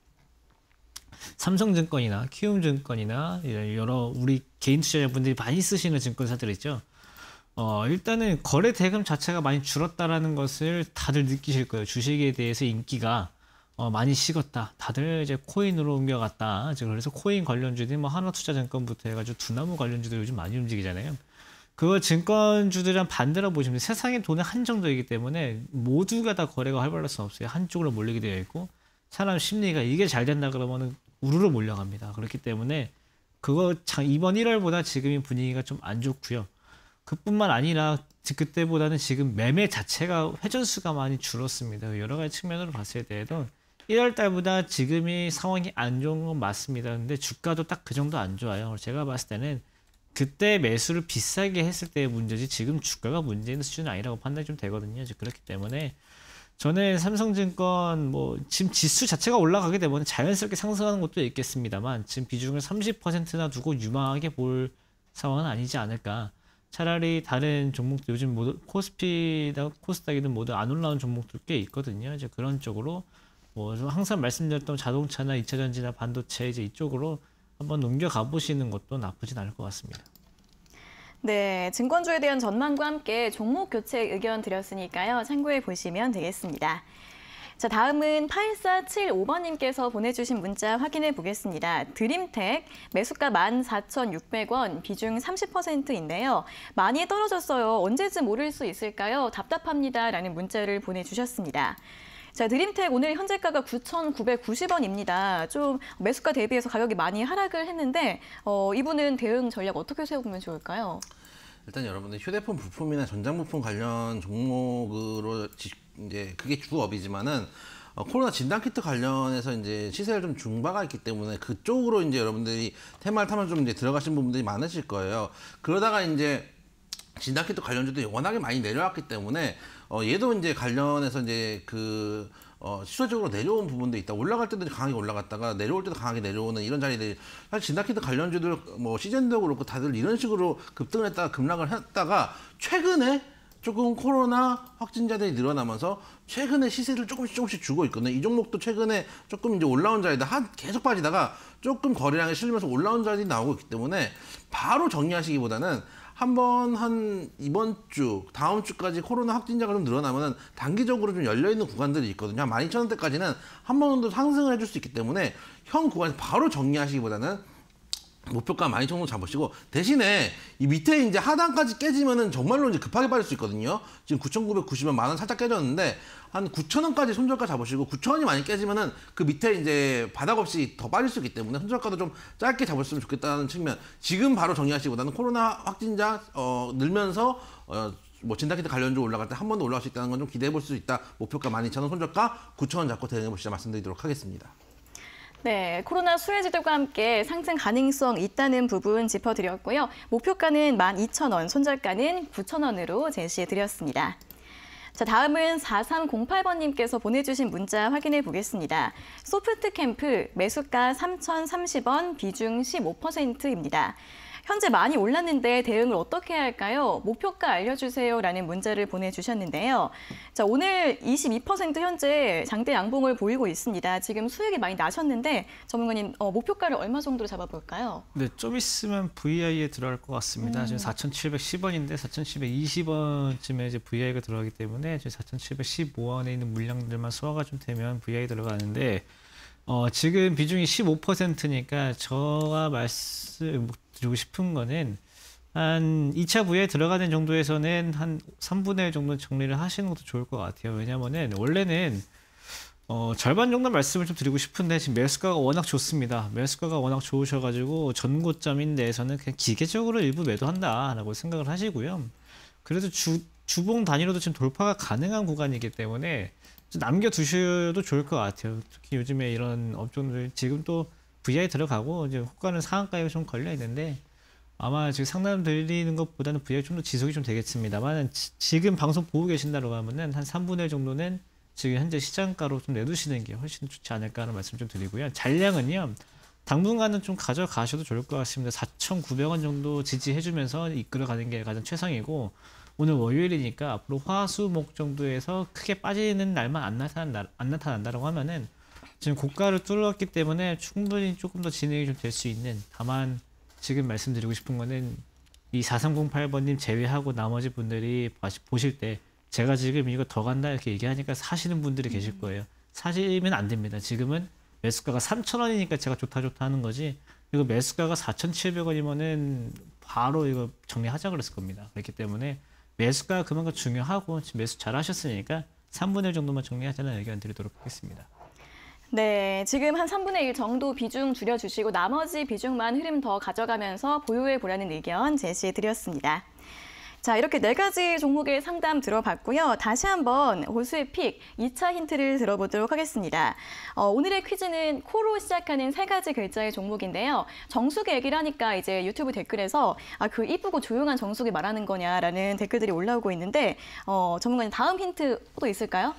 삼성증권이나 키움증권이나 여러 우리 개인 투자자분들이 많이 쓰시는 증권사들 있죠. 어, 일단은 거래 대금 자체가 많이 줄었다라는 것을 다들 느끼실 거예요. 주식에 대해서 인기가 어, 많이 식었다. 다들 이제 코인으로 옮겨갔다. 그래서 코인 관련주들이 뭐 하나투자증권부터 해가지고 두나무 관련주들 요즘 많이 움직이잖아요. 그거 증권주들이랑 반대로 보시면 세상에 돈의 한정적이기 때문에 모두가 다 거래가 활발할 수는 없어요. 한쪽으로 몰리게 되어 있고 사람 심리가 이게 잘 된다 그러면은 우르르 몰려갑니다. 그렇기 때문에 그거 이번 일월보다 지금의 분위기가 좀 안 좋고요. 그뿐만 아니라 그때보다는 지금 매매 자체가 회전수가 많이 줄었습니다. 여러 가지 측면으로 봤을 때에도 일월 달보다 지금이 상황이 안 좋은 건 맞습니다. 근데 주가도 딱 그 정도 안 좋아요. 제가 봤을 때는 그때 매수를 비싸게 했을 때의 문제지 지금 주가가 문제 있는 수준은 아니라고 판단이 좀 되거든요. 그렇기 때문에 저는 삼성증권 뭐 지금 지수 자체가 올라가게 되면 자연스럽게 상승하는 것도 있겠습니다만 지금 비중을 삼십 퍼센트나 두고 유망하게 볼 상황은 아니지 않을까. 차라리 다른 종목들 요즘 모두 코스피나 코스닥이든 모두 안 올라온 종목들 꽤 있거든요. 이제 그런 쪽으로 뭐 항상 말씀드렸던 자동차나 이차 전지나 반도체 이제 이쪽으로 한번 넘겨가 보시는 것도 나쁘진 않을 것 같습니다. 네, 증권주에 대한 전망과 함께 종목 교체 의견 드렸으니까요. 참고해 보시면 되겠습니다. 자, 다음은 팔사칠오 번님께서 보내주신 문자 확인해 보겠습니다. 드림텍 매수가 만 사천육백 원, 비중 삼십 퍼센트인데요. 많이 떨어졌어요. 언제쯤 오를 수 있을까요? 답답합니다. 라는 문자를 보내주셨습니다. 자, 드림텍 오늘 현재가가 구천구백구십 원입니다. 좀 매수가 대비해서 가격이 많이 하락을 했는데 어, 이분은 대응 전략 어떻게 세우면 좋을까요? 일단 여러분들 휴대폰 부품이나 전장 부품 관련 종목으로 지, 이제 그게 주업이지만은 어, 코로나 진단 키트 관련해서 이제 시세를 좀 중바가 있기 때문에 그쪽으로 이제 여러분들이 테마를 타면 좀 이제 들어가신 부분들이 많으실 거예요. 그러다가 이제 진단키트 관련주들이 워낙에 많이 내려왔기 때문에 어, 얘도 이제 관련해서 이제 그 어, 시초적으로 내려온 부분도 있다. 올라갈 때도 강하게 올라갔다가 내려올 때도 강하게 내려오는 이런 자리들이 사실 진단키트 관련주들 뭐 시즌도 그렇고 다들 이런 식으로 급등을 했다가 급락을 했다가 최근에 조금 코로나 확진자들이 늘어나면서 최근에 시세를 조금씩 조금씩 주고 있거든요. 이 종목도 최근에 조금 이제 올라온 자리다 한 계속 빠지다가 조금 거래량이 실리면서 올라온 자리들이 나오고 있기 때문에 바로 정리하시기보다는 한번 한 이번 주, 다음 주까지 코로나 확진자가 좀 늘어나면은 단기적으로 좀 열려있는 구간들이 있거든요. 한 만 이천 원대까지는 한 번 정도 상승을 해줄 수 있기 때문에 현 구간에서 바로 정리하시기보다는 목표가 만 이천 원 잡으시고 대신에 이 밑에 이제 하단까지 깨지면은 정말로 이제 급하게 빠질 수 있거든요. 지금 구천구백구십 원, 만 원 살짝 깨졌는데 한 구천 원까지 손절가 잡으시고 구천 원이 많이 깨지면은 그 밑에 이제 바닥 없이 더 빠질 수 있기 때문에 손절가도 좀 짧게 잡았으면 좋겠다는 측면. 지금 바로 정리하시기보다는 코로나 확진자 어, 늘면서 어, 뭐 진단키트 관련주 올라갈 때 한 번 더 올라갈 수 있다는 건 좀 기대해 볼 수 있다. 목표가 만 이천 원, 손절가 구천 원 잡고 대응해 보시자 말씀드리도록 하겠습니다. 네, 코로나 수혜지들과 함께 상승 가능성 있다는 부분 짚어드렸고요. 목표가는 만 이천 원, 손절가는 구천 원으로 제시해드렸습니다. 자, 다음은 사삼공팔 번님께서 보내주신 문자 확인해 보겠습니다. 소프트캠프 매수가 삼천삼십 원, 비중 십오 퍼센트입니다. 현재 많이 올랐는데 대응을 어떻게 해야 할까요? 목표가 알려주세요 라는 문자를 보내주셨는데요. 자, 오늘 이십이 퍼센트 현재 장대 양봉을 보이고 있습니다. 지금 수익이 많이 나셨는데 전문가님 어, 목표가를 얼마 정도로 잡아볼까요? 네, 좀 있으면 브이아이에 들어갈 것 같습니다. 음. 지금 사천칠백십 원인데 사천칠백이십 원쯤에 이제 브이아이가 들어가기 때문에 지금 사천칠백십오 원에 있는 물량들만 소화가 좀 되면 브이아이 들어가는데 어, 지금 비중이 십오 퍼센트니까 저가 말씀 드리고 싶은 거는 한 이 차 브이아이 들어가는 정도에서는 한 삼분의 일 정도 정리를 하시는 것도 좋을 것 같아요. 왜냐면은 원래는 어, 절반 정도 말씀을 좀 드리고 싶은데 지금 매수가가 워낙 좋습니다. 매수가가 워낙 좋으셔가지고 전고점인 데에서는 그냥 기계적으로 일부 매도한다라고 생각을 하시고요. 그래도 주, 주봉 단위로도 지금 돌파가 가능한 구간이기 때문에 남겨두셔도 좋을 것 같아요. 특히 요즘에 이런 업종들 지금 또 브이아이 들어가고 이제 호가는 상한가에 좀 걸려 있는데 아마 지금 상담 드리는 것보다는 브이아이 좀 더 지속이 좀 되겠습니다만 지금 방송 보고 계신다고 하면은 한 삼분의 일 정도는 지금 현재 시장가로 좀 내두시는 게 훨씬 좋지 않을까 하는 말씀 좀 드리고요. 잔량은요. 당분간은 좀 가져가셔도 좋을 것 같습니다. 사천구백 원 정도 지지해주면서 이끌어가는 게 가장 최상이고 오늘 월요일이니까 앞으로 화수목 정도에서 크게 빠지는 날만 안, 나타난다, 안 나타난다라고 하면은 지금 고가를 뚫었기 때문에 충분히 조금 더 진행이 좀 될 수 있는 다만 지금 말씀드리고 싶은 거는 이 사삼공팔 번님 제외하고 나머지 분들이 보실 때 제가 지금 이거 더 간다 이렇게 얘기하니까 사시는 분들이 계실 거예요. 사시면 안 됩니다. 지금은 매수가가 삼천 원이니까 제가 좋다 좋다 하는 거지 이거 매수가가 사천칠백 원이면은 바로 이거 정리하자 그랬을 겁니다. 그렇기 때문에 매수가 그만큼 중요하고 지금 매수 잘 하셨으니까 삼분의 일 정도만 정리하자는 의견 드리도록 하겠습니다. 네, 지금 한 삼분의 일 정도 비중 줄여주시고 나머지 비중만 흐름 더 가져가면서 보유해 보라는 의견 제시해드렸습니다. 자, 이렇게 네 가지 종목의 상담 들어봤고요. 다시 한번 호수의 픽 이 차 힌트를 들어보도록 하겠습니다. 어, 오늘의 퀴즈는 코로 시작하는 세 가지 글자의 종목인데요. 정수기 얘기를 하니까 이제 유튜브 댓글에서 아, 그 이쁘고 조용한 정수기 말하는 거냐라는 댓글들이 올라오고 있는데 어, 전문가님 다음 힌트 또 있을까요?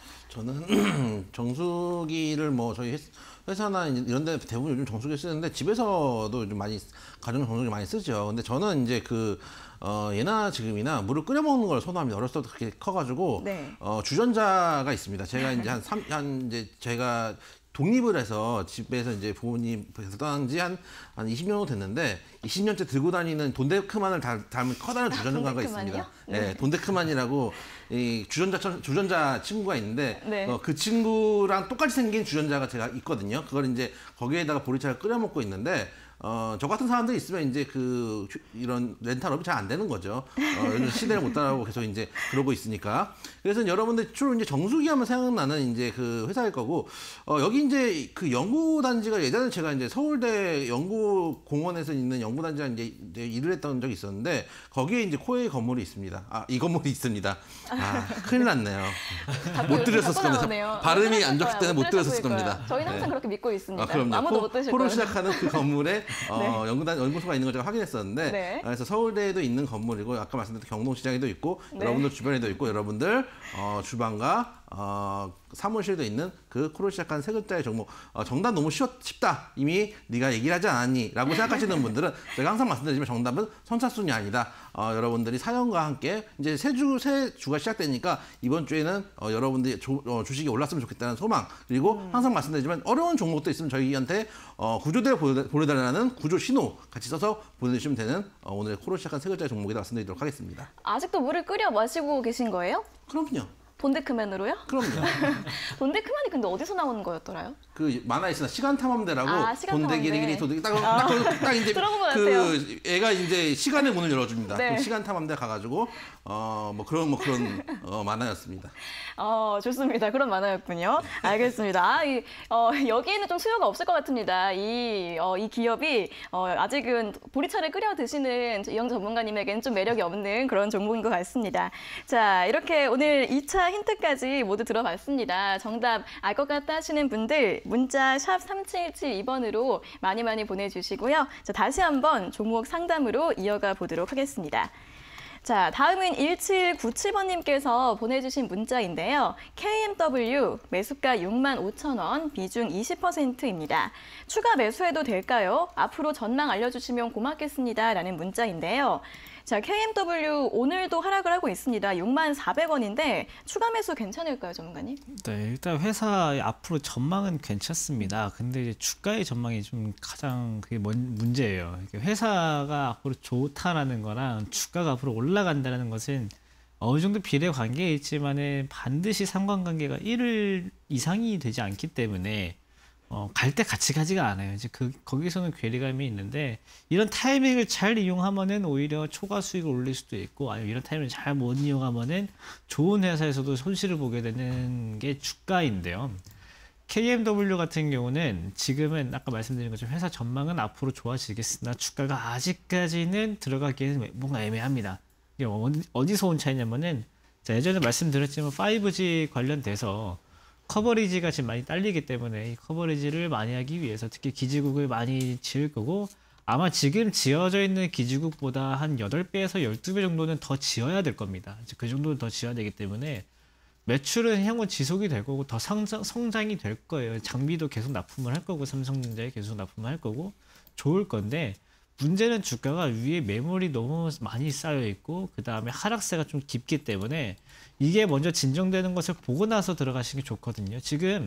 저는 정수기를 뭐 저희 회사나 이런 데 대부분 요즘 정수기 쓰는데 집에서도 요즘 많이 가정 정수기 많이 쓰죠. 근데 저는 이제 그 어, 예나 지금이나 물을 끓여 먹는 걸 선호합니다. 어렸을 때부터 그렇게 커가지고 네. 어, 주전자가 있습니다. 제가 이제 한 삼, 한 이제 제가 독립을 해서 집에서 이제 부모님 떠난 지 한 한 이십 년 정도 됐는데 이십 년째 들고 다니는 돈데크만을 닮은 커다란 주전자가 있습니다. 네. 네, 돈데크만이라고 이 주전자 주전자 친구가 있는데 네. 어, 그 친구랑 똑같이 생긴 주전자가 제가 있거든요. 그걸 이제 거기에다가 보리차를 끓여 먹고 있는데 어, 저 같은 사람들이 있으면 이제 그 이런 렌탈업이 잘 안 되는 거죠. 어, 요즘 시대를 못 따라오고 계속 이제 그러고 있으니까. 그래서 여러분들 주로 이제 정수기 하면 생각나는 이제 그 회사일 거고, 어, 여기 이제 그 연구단지가 예전에 제가 이제 서울대 연구공원에서 있는 연구단지가 이제, 이제 일을 했던 적이 있었는데, 거기에 이제 코웨이 건물이 있습니다. 아, 이 건물이 있습니다. 아, 큰일 났네요. 못 드렸었을 겁니다. 발음이 안 좋기 때문에 못 드렸었을 겁니다. 저희는 항상 네. 그렇게 믿고 있습니다. 아, 그럼요. 아무도 못 드실 코로 거예요. 시작하는 그 건물에 어, 연구단 연구소가 있는 걸 제가 확인했었는데 네. 그래서 서울대에도 있는 건물이고 아까 말씀드린 경동시장에도 있고 네. 여러분들 주변에도 있고 여러분들 어, 주방과 어, 사무실도 있는 그 코로 시작한 세 글자의 종목 어, 정답 너무 쉬웠, 쉽다 이미 네가 얘기를 하지 않았니 라고 생각하시는 분들은 제가 항상 말씀드리지만 정답은 선착순이 아니다. 어, 여러분들이 사연과 함께 이제 새 주 새 주가 시작되니까 이번 주에는 어, 여러분들이 조, 어, 주식이 올랐으면 좋겠다는 소망 그리고 음. 항상 말씀드리지만 어려운 종목도 있으면 저희한테 어, 구조대를 보내달라는 구조 신호 같이 써서 보내주시면 되는 어, 오늘의 코로 시작한 세 글자의 종목이다 말씀드리도록 하겠습니다. 아직도 물을 끓여 마시고 계신 거예요? 그럼요. 본데크맨으로요? 그럼요. 본데크맨이 근데 어디서 나오는 거였더라요? 그 만화에 있으나 시간 탐험대라고 아, 시간 탐험대. 본대기리기리 도대기 딱, 딱, 딱, 딱 이제 들어본 것 그 애가 이제 시간의 문을 열어줍니다. 네. 그 시간 탐험대 가가지고 어 뭐 그런 뭐 그런 어, 만화였습니다. 어, 좋습니다. 그런 만화였군요. 알겠습니다. 아, 이, 어, 여기에는 좀 수요가 없을 것 같습니다. 이, 어, 이 기업이 어, 아직은 보리차를 끓여 드시는 이영재 전문가님에게는 좀 매력이 없는 그런 종목인 것 같습니다. 자, 이렇게 오늘 이 차 힌트까지 모두 들어봤습니다. 정답 알 것 같다 하시는 분들 문자 샵 삼칠일칠 번으로 많이 많이 보내주시고요. 자, 다시 한번 종목 상담으로 이어가 보도록 하겠습니다. 자, 다음은 일칠구칠 번님께서 보내주신 문자인데요. 케이엠더블유 매수가 육만 오천 원, 비중 이십 퍼센트입니다. 추가 매수해도 될까요? 앞으로 전망 알려주시면 고맙겠습니다. 라는 문자인데요. 자, 케이엠더블유 오늘도 하락을 하고 있습니다. 육만 사백 원인데 추가 매수 괜찮을까요, 전문가님? 네, 일단 회사의 앞으로 전망은 괜찮습니다. 근데 이제 주가의 전망이 좀 가장 그게 뭔 문제예요. 회사가 앞으로 좋다라는 거랑 주가가 앞으로 올라간다는 것은 어느 정도 비례 관계에 있지만은 반드시 상관관계가 일 이상이 되지 않기 때문에 어, 갈 때 같이 가지가 않아요. 이제 그, 거기서는 괴리감이 있는데, 이런 타이밍을 잘 이용하면은 오히려 초과 수익을 올릴 수도 있고, 아니면 이런 타이밍을 잘 못 이용하면은 좋은 회사에서도 손실을 보게 되는 게 주가인데요. 케이엠더블유 같은 경우는 지금은 아까 말씀드린 것처럼 회사 전망은 앞으로 좋아지겠으나 주가가 아직까지는 들어가기에는 뭔가 애매합니다. 이게 어디, 어디서 온 차이냐면은, 자, 예전에 말씀드렸지만 파이브지 관련돼서 커버리지가 지금 많이 딸리기 때문에 이 커버리지를 많이 하기 위해서 특히 기지국을 많이 지을 거고 아마 지금 지어져 있는 기지국보다 한 여덟 배에서 열두 배 정도는 더 지어야 될 겁니다. 그 정도는 더 지어야 되기 때문에 매출은 향후 지속이 될 거고 더 성장, 성장이 될 거예요. 장비도 계속 납품을 할 거고 삼성전자에 계속 납품을 할 거고 좋을 건데 문제는 주가가 위에 매물이 너무 많이 쌓여 있고 그 다음에 하락세가 좀 깊기 때문에 이게 먼저 진정되는 것을 보고 나서 들어가시는 게 좋거든요. 지금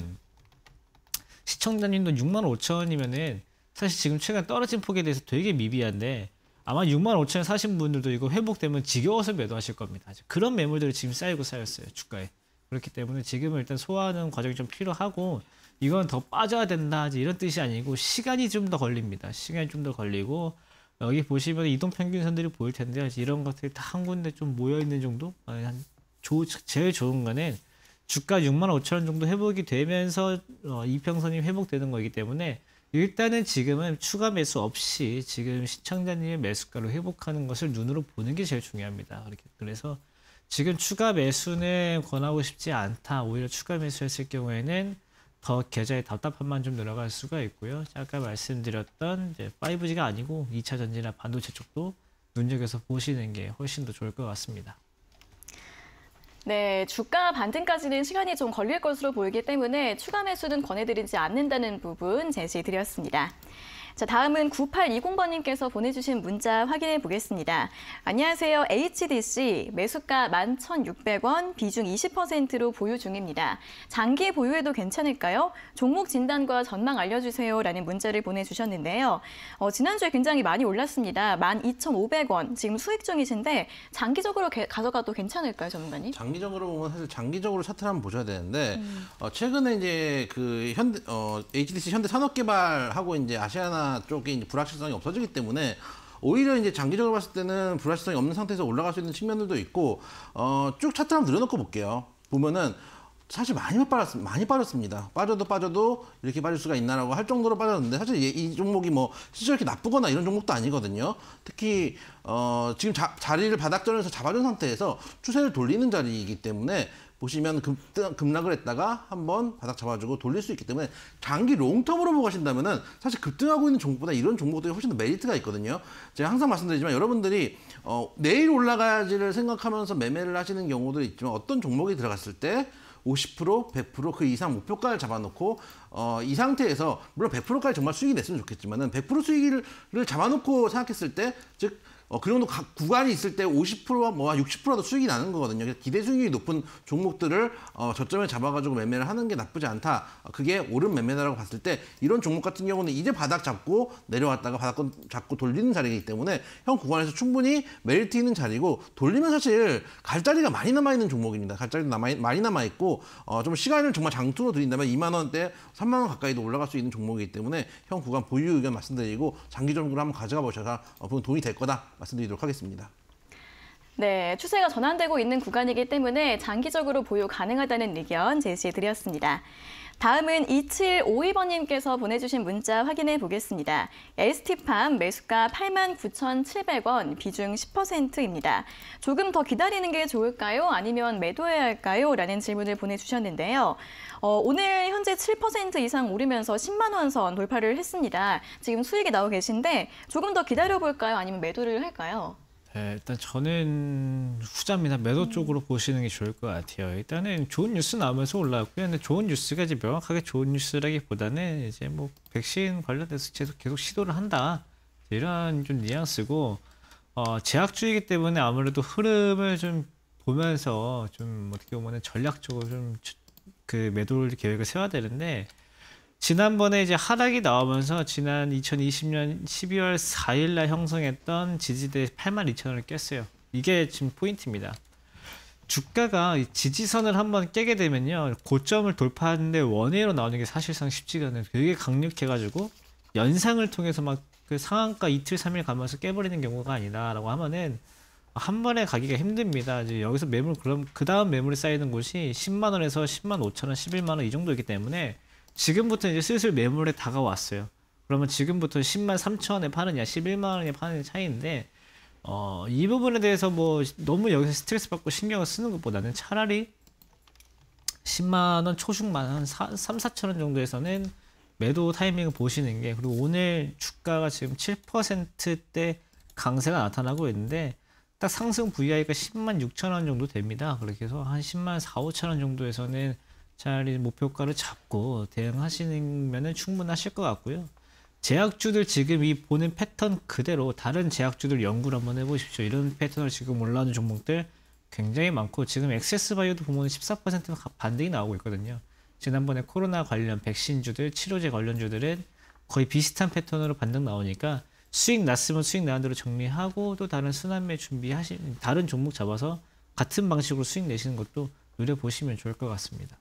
시청자님도 육만 오천 원이면은 사실 지금 최근 떨어진 폭에 대해서 되게 미비한데 아마 육만 오천 원 사신 분들도 이거 회복되면 지겨워서 매도하실 겁니다. 그런 매물들이 지금 쌓이고 쌓였어요. 주가에. 그렇기 때문에 지금은 일단 소화하는 과정이 좀 필요하고 이건 더 빠져야 된다 이런 뜻이 아니고 시간이 좀 더 걸립니다. 시간이 좀 더 걸리고 여기 보시면 이동평균선들이 보일 텐데요. 이런 것들이 다 한 군데 좀 모여있는 정도? 한 조, 제일 좋은 거는 주가 육만 오천 원 정도 회복이 되면서 어, 이평선이 회복되는 거기 때문에 일단은 지금은 추가 매수 없이 지금 시청자님의 매수가를 회복하는 것을 눈으로 보는 게 제일 중요합니다. 그렇게 그래서 지금 추가 매수는 권하고 싶지 않다. 오히려 추가 매수했을 경우에는 더 계좌의 답답함만 좀 늘어갈 수가 있고요. 아까 말씀드렸던 이제 파이브지가 아니고 이 차 전지나 반도체 쪽도 눈여겨서 보시는 게 훨씬 더 좋을 것 같습니다. 네, 주가 반등까지는 시간이 좀 걸릴 것으로 보이기 때문에 추가 매수는 권해드리지 않는다는 부분 제시드렸습니다. 자, 다음은 구팔이공 번님께서 보내주신 문자 확인해 보겠습니다. 안녕하세요. 에이치디씨 매수가 만 천육백 원, 비중 이십 퍼센트로 보유 중입니다. 장기 보유해도 괜찮을까요? 종목 진단과 전망 알려주세요. 라는 문자를 보내주셨는데요. 어, 지난주에 굉장히 많이 올랐습니다. 만 이천오백 원, 지금 수익 중이신데 장기적으로 게, 가져가도 괜찮을까요, 전문가님? 장기적으로 보면 사실 장기적으로 차트를 한번 보셔야 되는데 음. 어, 최근에 이제 그 현대 어, 에이치디씨 현대산업개발하고 이제 아시아나 쪽이 이제 불확실성이 없어지기 때문에 오히려 이제 장기적으로 봤을 때는 불확실성이 없는 상태에서 올라갈 수 있는 측면들도 있고 어, 쭉 차트 한번 늘어놓고 볼게요. 보면은 사실 많이 빠졌 많이 빠졌습니다. 빠져도 빠져도 이렇게 빠질 수가 있나라고 할 정도로 빠졌는데 사실 이, 이 종목이 뭐 실제 이렇게 나쁘거나 이런 종목도 아니거든요. 특히 어, 지금 자, 자리를 바닥전에서 잡아준 상태에서 추세를 돌리는 자리이기 때문에 보시면 급, 급락을 했다가 한번 바닥 잡아주고 돌릴 수 있기 때문에 장기 롱텀으로 보고 가신다면은 사실 급등하고 있는 종목보다 이런 종목들이 훨씬 더 메리트가 있거든요. 제가 항상 말씀드리지만 여러분들이 어, 내일 올라가야지를 생각하면서 매매를 하시는 경우도 있지만 어떤 종목이 들어갔을 때 오십 퍼센트, 백 퍼센트 그 이상 목표가를 잡아놓고 어, 이 상태에서 물론 백 퍼센트까지 정말 수익이 냈으면 좋겠지만은 백 퍼센트 수익을 잡아놓고 생각했을 때 즉 어, 그 정도 각 구간이 있을 때 오십 퍼센트와 뭐 육십 퍼센트도 수익이 나는 거거든요. 그래서 기대 수익이 높은 종목들을 어, 저점에 잡아가지고 매매를 하는 게 나쁘지 않다. 어, 그게 옳은 매매다라고 봤을 때 이런 종목 같은 경우는 이제 바닥 잡고 내려왔다가 바닥 잡고 돌리는 자리이기 때문에 현 구간에서 충분히 메리트 있는 자리고 돌리면 사실 갈 자리가 많이 남아있는 종목입니다. 갈 자리도 남아, 많이 남아있고 어, 좀 시간을 정말 장투로 드린다면 이만 원대, 삼만 원 가까이도 올라갈 수 있는 종목이기 때문에 현 구간 보유 의견 말씀드리고 장기적으로 한번 가져가 보셔서 어, 도움이 될 거다. 말씀드리도록 하겠습니다. 네, 추세가 전환되고 있는 구간이기 때문에 장기적으로 보유 가능하다는 의견 제시해드렸습니다. 다음은 이칠오이 번님께서 보내주신 문자 확인해 보겠습니다. 에스티팜 매수가 팔만 구천칠백 원, 비중 십 퍼센트입니다. 조금 더 기다리는 게 좋을까요? 아니면 매도해야 할까요? 라는 질문을 보내주셨는데요. 어, 오늘 현재 칠 퍼센트 이상 오르면서 십만 원 선 돌파를 했습니다. 지금 수익이 나오고 계신데 조금 더 기다려볼까요? 아니면 매도를 할까요? 네, 일단 저는 후자입니다. 매도 쪽으로 보시는 게 좋을 것 같아요. 일단은 좋은 뉴스 나오면서 올라왔고요. 근데 좋은 뉴스가 이제 명확하게 좋은 뉴스라기보다는 이제 뭐 백신 관련돼서 계속 계속 시도를 한다 이런 좀 뉘앙스고 어, 제약주의이기 때문에 아무래도 흐름을 좀 보면서 좀 어떻게 보면 전략적으로 좀 그 매도 계획을 세워야 되는데. 지난번에 이제 하락이 나오면서 지난 이천이십 년 십이월 사일 날 형성했던 지지대 팔만 이천 원을 깼어요. 이게 지금 포인트입니다. 주가가 지지선을 한번 깨게 되면요. 고점을 돌파하는데 원회로 나오는 게 사실상 쉽지가 않아요. 되게 강력해가지고 연상을 통해서 막 그 상한가 이틀, 삼일 가면서 깨버리는 경우가 아니다라고 하면은 한 번에 가기가 힘듭니다. 이제 여기서 매물, 그럼 그 다음 매물이 쌓이는 곳이 십만 원에서 십만 오천 원, 십일만 원 이 정도이기 때문에 지금부터 이제 슬슬 매물에 다가왔어요. 그러면 지금부터 십만 삼천 원에 파느냐, 십일만 원에 파느냐 차이인데, 어, 이 부분에 대해서 뭐 너무 여기서 스트레스 받고 신경을 쓰는 것보다는 차라리 십만 원 초중반 한 삼, 사천 원 정도에서는 매도 타이밍을 보시는 게, 그리고 오늘 주가가 지금 칠 퍼센트대 강세가 나타나고 있는데, 딱 상승 브이아이가 십만 육천 원 정도 됩니다. 그렇게 해서 한 십만 사오천 원 정도에서는 차라리 목표가를 잡고 대응하시면 충분하실 것 같고요. 제약주들 지금 이 보는 패턴 그대로 다른 제약주들 연구를 한번 해보십시오. 이런 패턴을 지금 올라오는 종목들 굉장히 많고 지금 엑세스바이오도 보면 십사 퍼센트 반등이 나오고 있거든요. 지난번에 코로나 관련 백신주들, 치료제 관련주들은 거의 비슷한 패턴으로 반등 나오니까 수익 났으면 수익 나는 대로 정리하고 또 다른 순환매 준비하시 다른 종목 잡아서 같은 방식으로 수익 내시는 것도 노려보시면 좋을 것 같습니다.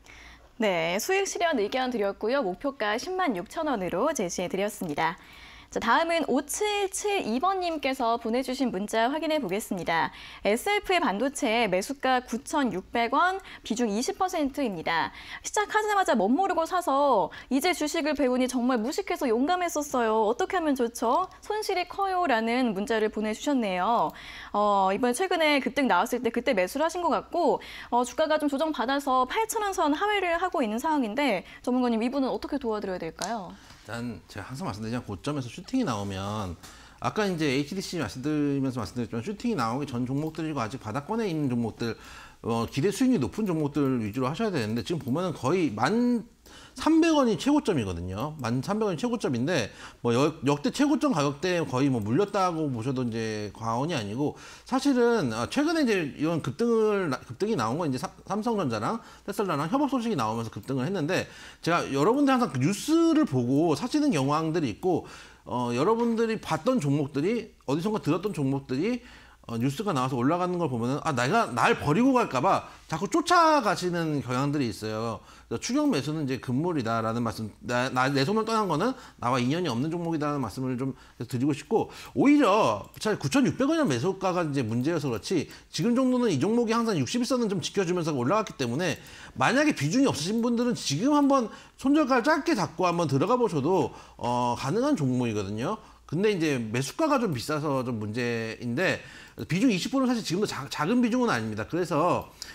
네, 수익 실현 의견 드렸고요. 목표가 십만 육천 원으로 제시해드렸습니다. 자, 다음은 오칠칠이 번님께서 보내주신 문자 확인해 보겠습니다. 에스엘브이 반도체 매수가 구천육백 원, 비중 이십 퍼센트입니다. 시작하자마자 멋모르고 사서 이제 주식을 배우니 정말 무식해서 용감했었어요. 어떻게 하면 좋죠? 손실이 커요. 라는 문자를 보내주셨네요. 어, 이번에 최근에 급등 나왔을 때 그때 매수를 하신 것 같고 어, 주가가 좀 조정받아서 팔천 원 선 하회를 하고 있는 상황인데 전문가님 이분은 어떻게 도와드려야 될까요? 일단 제가 항상 말씀드리지만 고점에서 슈팅이 나오면 아까 이제 에이치디씨 말씀드리면서 말씀드렸지만 슈팅이 나오기 전 종목들이고 아직 바닥권에 있는 종목들 어, 기대 수익률이 높은 종목들 위주로 하셔야 되는데 지금 보면은 거의 만 삼백 원이 최고점이거든요. 만 삼백 원이 최고점인데 뭐 역, 역대 최고점 가격대에 거의 뭐 물렸다고 보셔도 이제 과언이 아니고 사실은 최근에 이제 이런 급등을 급등이 나온 건 이제 사, 삼성전자랑 테슬라랑 협업 소식이 나오면서 급등을 했는데 제가 여러분들 항상 그 뉴스를 보고 사시는 경향들이 있고 어, 여러분들이 봤던 종목들이 어디선가 들었던 종목들이 어, 뉴스가 나와서 올라가는 걸 보면은 아 내가 날 버리고 갈까봐 자꾸 쫓아가시는 경향들이 있어요. 추격 매수는 이제 금물이다라는 말씀, 나, 나, 내 손을 떠난 거는 나와 인연이 없는 종목이다라는 말씀을 좀 드리고 싶고 오히려 차라리 구천육백 원이라는 매수가가 이제 문제여서 그렇지 지금 정도는 이 종목이 항상 육십일 선은 좀 지켜주면서 올라갔기 때문에 만약에 비중이 없으신 분들은 지금 한번 손절가를 짧게 잡고 한번 들어가 보셔도 어, 가능한 종목이거든요. 근데 이제 매수가가 좀 비싸서 좀 문제인데 비중 이십 퍼센트는 사실 지금도 자, 작은 비중은 아닙니다. 그래서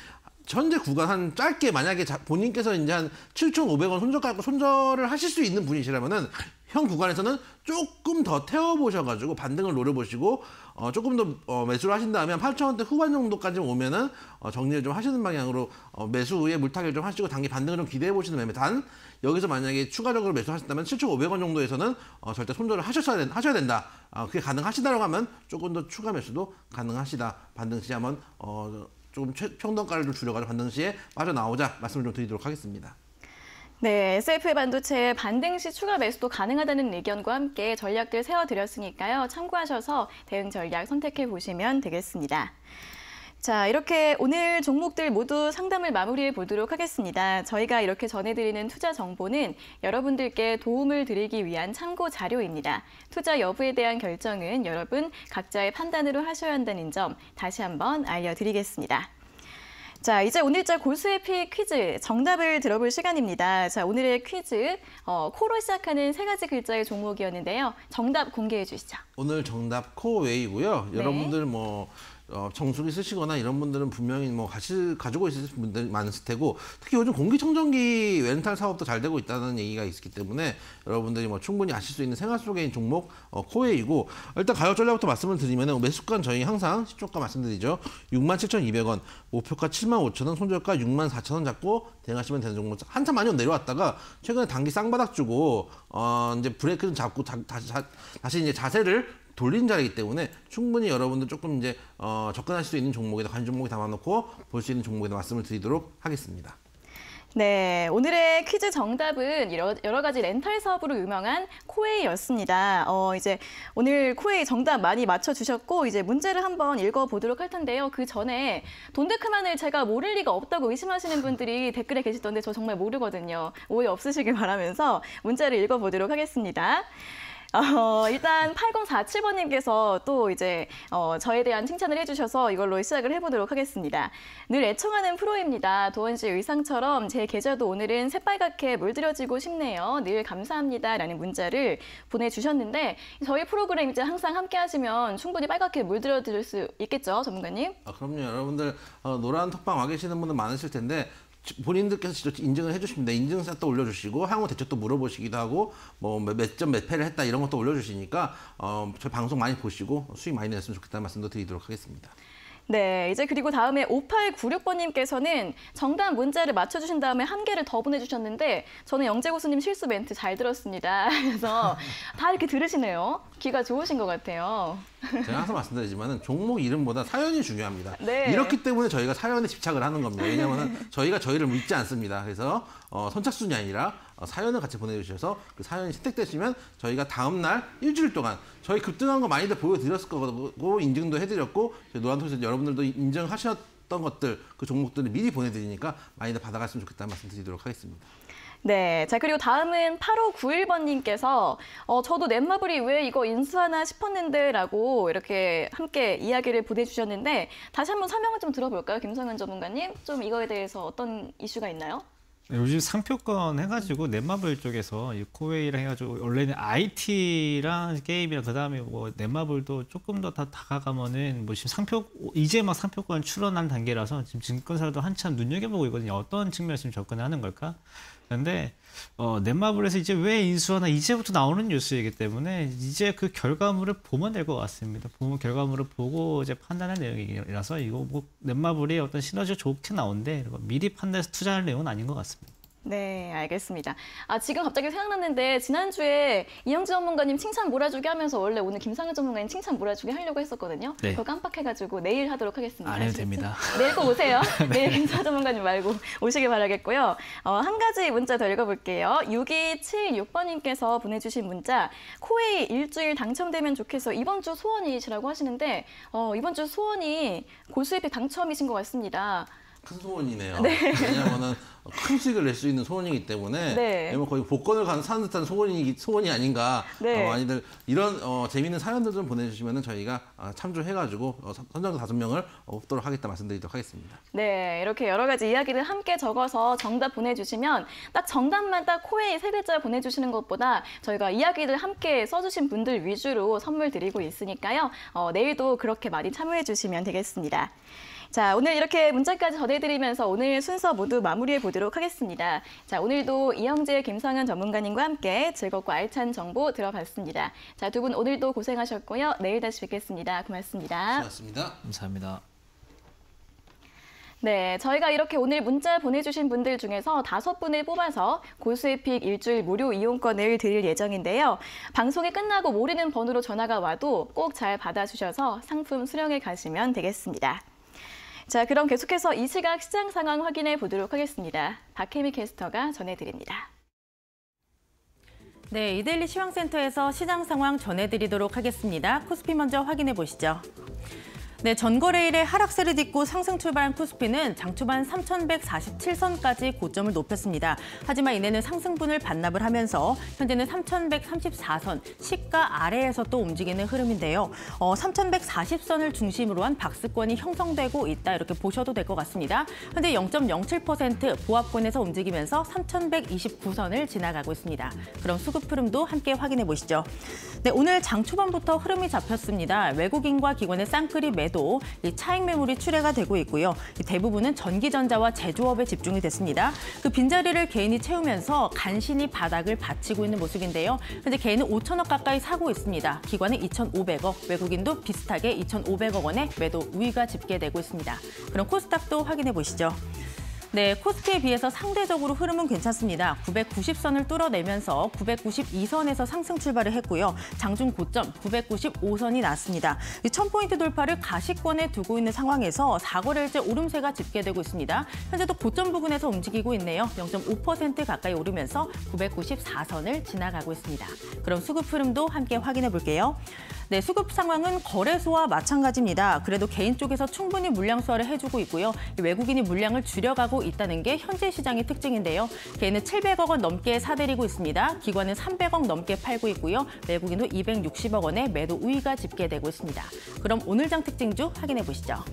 현재 구간 한 짧게 만약에 자, 본인께서 이제 한 칠천오백 원 손절 갖고 손절을 하실 수 있는 분이시라면은 현 구간에서는 조금 더 태워보셔가지고 반등을 노려보시고 어, 조금 더 어, 매수를 하신 다음에 한 팔천 원대 후반 정도까지 오면은 어, 정리를 좀 하시는 방향으로 어, 매수 후에 물타기를 좀 하시고 단기 반등을 좀 기대해 보시는 매매. 단 여기서 만약에 추가적으로 매수하신다면 칠천오백 원 정도에서는 어, 절대 손절을 하셔야, 된, 하셔야 된다. 어, 그게 가능하시다라고 하면 조금 더 추가 매수도 가능하시다. 반등 시 한번 어, 조금 최, 평단가를 좀 줄여가지고 반등 시에 빠져나오자 말씀을 좀 드리도록 하겠습니다. 네, 에스에프 반도체의 반등 시 추가 매수도 가능하다는 의견과 함께 전략들 세워드렸으니까요. 참고하셔서 대응 전략 선택해 보시면 되겠습니다. 자, 이렇게 오늘 종목들 모두 상담을 마무리해 보도록 하겠습니다. 저희가 이렇게 전해드리는 투자 정보는 여러분들께 도움을 드리기 위한 참고 자료입니다. 투자 여부에 대한 결정은 여러분 각자의 판단으로 하셔야 한다는 점 다시 한번 알려드리겠습니다. 자, 이제 오늘자 고수에피 퀴즈 정답을 들어볼 시간입니다. 자, 오늘의 퀴즈 어, 코로 시작하는 세 가지 글자의 종목이었는데요. 정답 공개해 주시죠. 오늘 정답 코웨이고요. 네. 여러분들 뭐 어, 정수기 쓰시거나 이런 분들은 분명히 뭐 같이 가지고 있을 분들 많으실 테고 특히 요즘 공기청정기 렌탈 사업도 잘 되고 있다는 얘기가 있기 때문에 여러분들이 뭐 충분히 아실 수 있는 생활 속의 종목 어, 코웨이고 일단 가격 전략부터 말씀을 드리면 매수가는 저희 항상 시초가 말씀드리죠. 육만 칠천이백 원, 목표가 칠만 오천 원, 손절가 육만 사천 원 잡고 대응하시면 되는 종목. 한참 많이 내려왔다가 최근에 단기 쌍바닥 주고 어, 이제 브레이크 좀 잡고 자, 다시, 자, 다시 이제 자세를 돌린 자리이기 때문에 충분히 여러분들 조금 이제 어, 접근하실 수 있는 종목에다 관심 종목에 담아놓고 볼 수 있는 종목에다 말씀을 드리도록 하겠습니다. 네, 오늘의 퀴즈 정답은 여러, 여러 가지 렌탈 사업으로 유명한 코웨이였습니다. 어, 이제 오늘 코웨이 정답 많이 맞춰주셨고 이제 문제를 한번 읽어보도록 할 텐데요. 그 전에 돈데크만을 제가 모를 리가 없다고 의심하시는 분들이 댓글에 계시던데 저 정말 모르거든요. 오해 없으시길 바라면서 문제를 읽어보도록 하겠습니다. 어, 일단 팔공사칠 번님께서 또 이제 어, 저에 대한 칭찬을 해주셔서 이걸로 시작을 해보도록 하겠습니다. 늘 애청하는 프로입니다. 도원 씨 의상처럼 제 계좌도 오늘은 새빨갛게 물들여지고 싶네요. 늘 감사합니다. 라는 문자를 보내주셨는데 저희 프로그램 이제 항상 함께 하시면 충분히 빨갛게 물들여질 수 있겠죠, 전문가님? 아, 그럼요. 여러분들 어, 노란 톡방 와 계시는 분들 많으실 텐데 본인들께서 직접 인증을 해주십니다. 인증샷도 올려주시고 향후 대책도 물어보시기도 하고 뭐 몇 점 몇 패를 했다 이런 것도 올려주시니까 어, 저희 방송 많이 보시고 수익 많이 냈으면 좋겠다는 말씀도 드리도록 하겠습니다. 네, 이제 그리고 다음에 오팔구육 번님께서는 정답 문제를 맞춰주신 다음에 한 개를 더 보내주셨는데 저는 영재고수님 실수 멘트 잘 들었습니다. 그래서 다 이렇게 들으시네요. 귀가 좋으신 것 같아요. 제가 항상 말씀드리지만 종목 이름보다 사연이 중요합니다. 네. 이렇기 때문에 저희가 사연에 집착을 하는 겁니다. 왜냐하면 저희가 저희를 믿지 않습니다. 그래서 어, 선착순이 아니라 어, 사연을 같이 보내주셔서 그 사연이 채택되시면 저희가 다음 날 일주일 동안 저희 급등한 거 많이들 보여드렸을 거고 인증도 해드렸고 노란톡에서 여러분들도 인증하셨던 것들 그 종목들을 미리 보내드리니까 많이들 받아갔으면 좋겠다는 말씀 드리도록 하겠습니다. 네, 자 그리고 다음은 팔오구일 번님께서 어, 저도 넷마블이 왜 이거 인수하나 싶었는데 라고 이렇게 함께 이야기를 보내주셨는데 다시 한번 설명을 좀 들어볼까요? 김성현 전문가님? 좀 이거에 대해서 어떤 이슈가 있나요? 요즘 상표권 해가지고 넷마블 쪽에서 이 코웨이랑 해가지고 원래는 아이티랑 게임이랑 그다음에 뭐 넷마블도 조금 더 다 다가가면은 뭐 지금 상표 이제 막 상표권 출원한 단계라서 지금 증권사도 한참 눈여겨보고 있거든요. 어떤 측면에서 지금 접근하는 걸까? 그런데 어, 넷마블에서 이제 왜 인수하나 이제부터 나오는 뉴스이기 때문에 이제 그 결과물을 보면 될 것 같습니다. 보면 결과물을 보고 이제 판단할 내용이라서 이거 뭐 넷마블이 어떤 시너지가 좋게 나오는데 미리 판단해서 투자할 내용은 아닌 것 같습니다. 네, 알겠습니다. 아, 지금 갑자기 생각났는데 지난주에 이영지 전문가님 칭찬 몰아주기 하면서 원래 오늘 김상현 전문가님 칭찬 몰아주기 하려고 했었거든요. 네. 그거 깜빡해가지고 내일 하도록 하겠습니다. 안 해도 됩니다. 내일 꼭 오세요. 내일 김상현 전문가님 말고 오시길 바라겠고요. 어, 한 가지 문자 더 읽어볼게요. 육이칠육 번님께서 보내주신 문자 코웨이 일주일 당첨되면 좋겠어. 이번 주 소원이시라고 하시는데 어, 이번 주 소원이 고수혜택 당첨이신 것 같습니다. 큰 소원이네요. 네. 왜냐하면은 큰 수익을 낼 수 있는 소원이기 때문에 네. 거의 복권을 가 사는 듯한 소원이 소원이 아닌가. 네. 어, 많이들 이런 어, 재미있는 사연들 좀 보내주시면은 저희가 어, 참조해가지고 어, 선정자 다섯 명을 뽑도록 하겠다 말씀드리도록 하겠습니다. 네, 이렇게 여러 가지 이야기를 함께 적어서 정답 보내주시면 딱 정답만 딱 코웨이 세 글자 보내주시는 것보다 저희가 이야기를 함께 써주신 분들 위주로 선물 드리고 있으니까요. 어, 내일도 그렇게 많이 참여해 주시면 되겠습니다. 자, 오늘 이렇게 문자까지 전해드리면서 오늘 순서 모두 마무리해 보도록 하겠습니다. 자, 오늘도 이영재, 김성현 전문가님과 함께 즐겁고 알찬 정보 들어봤습니다. 자, 두 분 오늘도 고생하셨고요. 내일 다시 뵙겠습니다. 고맙습니다. 고맙습니다. 감사합니다. 네, 저희가 이렇게 오늘 문자 보내주신 분들 중에서 다섯 분을 뽑아서 고수에픽 일주일 무료 이용권을 드릴 예정인데요. 방송이 끝나고 모르는 번호로 전화가 와도 꼭 잘 받아주셔서 상품 수령해 가시면 되겠습니다. 자, 그럼 계속해서 이 시각 시장 상황 확인해 보도록 하겠습니다. 박혜미 캐스터가 전해드립니다. 네, 이데일리 시황센터에서 시장 상황 전해드리도록 하겠습니다. 코스피 먼저 확인해 보시죠. 네, 전거래일에 하락세를 딛고 상승 출발한 코스피는 장 초반 삼천백사십칠 선까지 고점을 높였습니다. 하지만 이내는 상승분을 반납을 하면서 현재는 삼천백삼십사 선, 시가 아래에서 또 움직이는 흐름인데요. 어, 삼천백사십 선을 중심으로 한 박스권이 형성되고 있다 이렇게 보셔도 될 것 같습니다. 현재 영 점 영칠 퍼센트 보합권에서 움직이면서 삼천백이십구 선을 지나가고 있습니다. 그럼 수급 흐름도 함께 확인해 보시죠. 네, 오늘 장 초반부터 흐름이 잡혔습니다. 외국인과 기관의 쌍끌이 매도 이 차익 매물이 출회가 되고 있고요. 대부분은 전기전자와 제조업에 집중이 됐습니다. 그 빈자리를 개인이 채우면서 간신히 바닥을 받치고 있는 모습인데요. 현재 개인은 오천억 가까이 사고 있습니다. 기관은 이천오백억, 외국인도 비슷하게 이천오백억 원의 매도 우위가 집계되고 있습니다. 그럼 코스닥도 확인해 보시죠. 네, 코스피에 비해서 상대적으로 흐름은 괜찮습니다. 구백구십 선을 뚫어내면서 구백구십이 선에서 상승 출발을 했고요. 장중 고점 구백구십오 선이 났습니다. 천 포인트 돌파를 가시권에 두고 있는 상황에서 사 거래일째 오름세가 집계되고 있습니다. 현재도 고점 부근에서 움직이고 있네요. 영 점 오 퍼센트 가까이 오르면서 구백구십사 선을 지나가고 있습니다. 그럼 수급 흐름도 함께 확인해 볼게요. 네, 수급 상황은 거래소와 마찬가지입니다. 그래도 개인 쪽에서 충분히 물량 수화를 해주고 있고요. 외국인이 물량을 줄여가고 있다는 게 현재 시장의 특징인데요. 개인은 칠백억 원 넘게 사들이고 있습니다. 기관은 삼백억 넘게 팔고 있고요. 외국인도 이백육십억 원의 매도 우위가 집계되고 있습니다. 그럼 오늘 장 특징주 확인해 보시죠.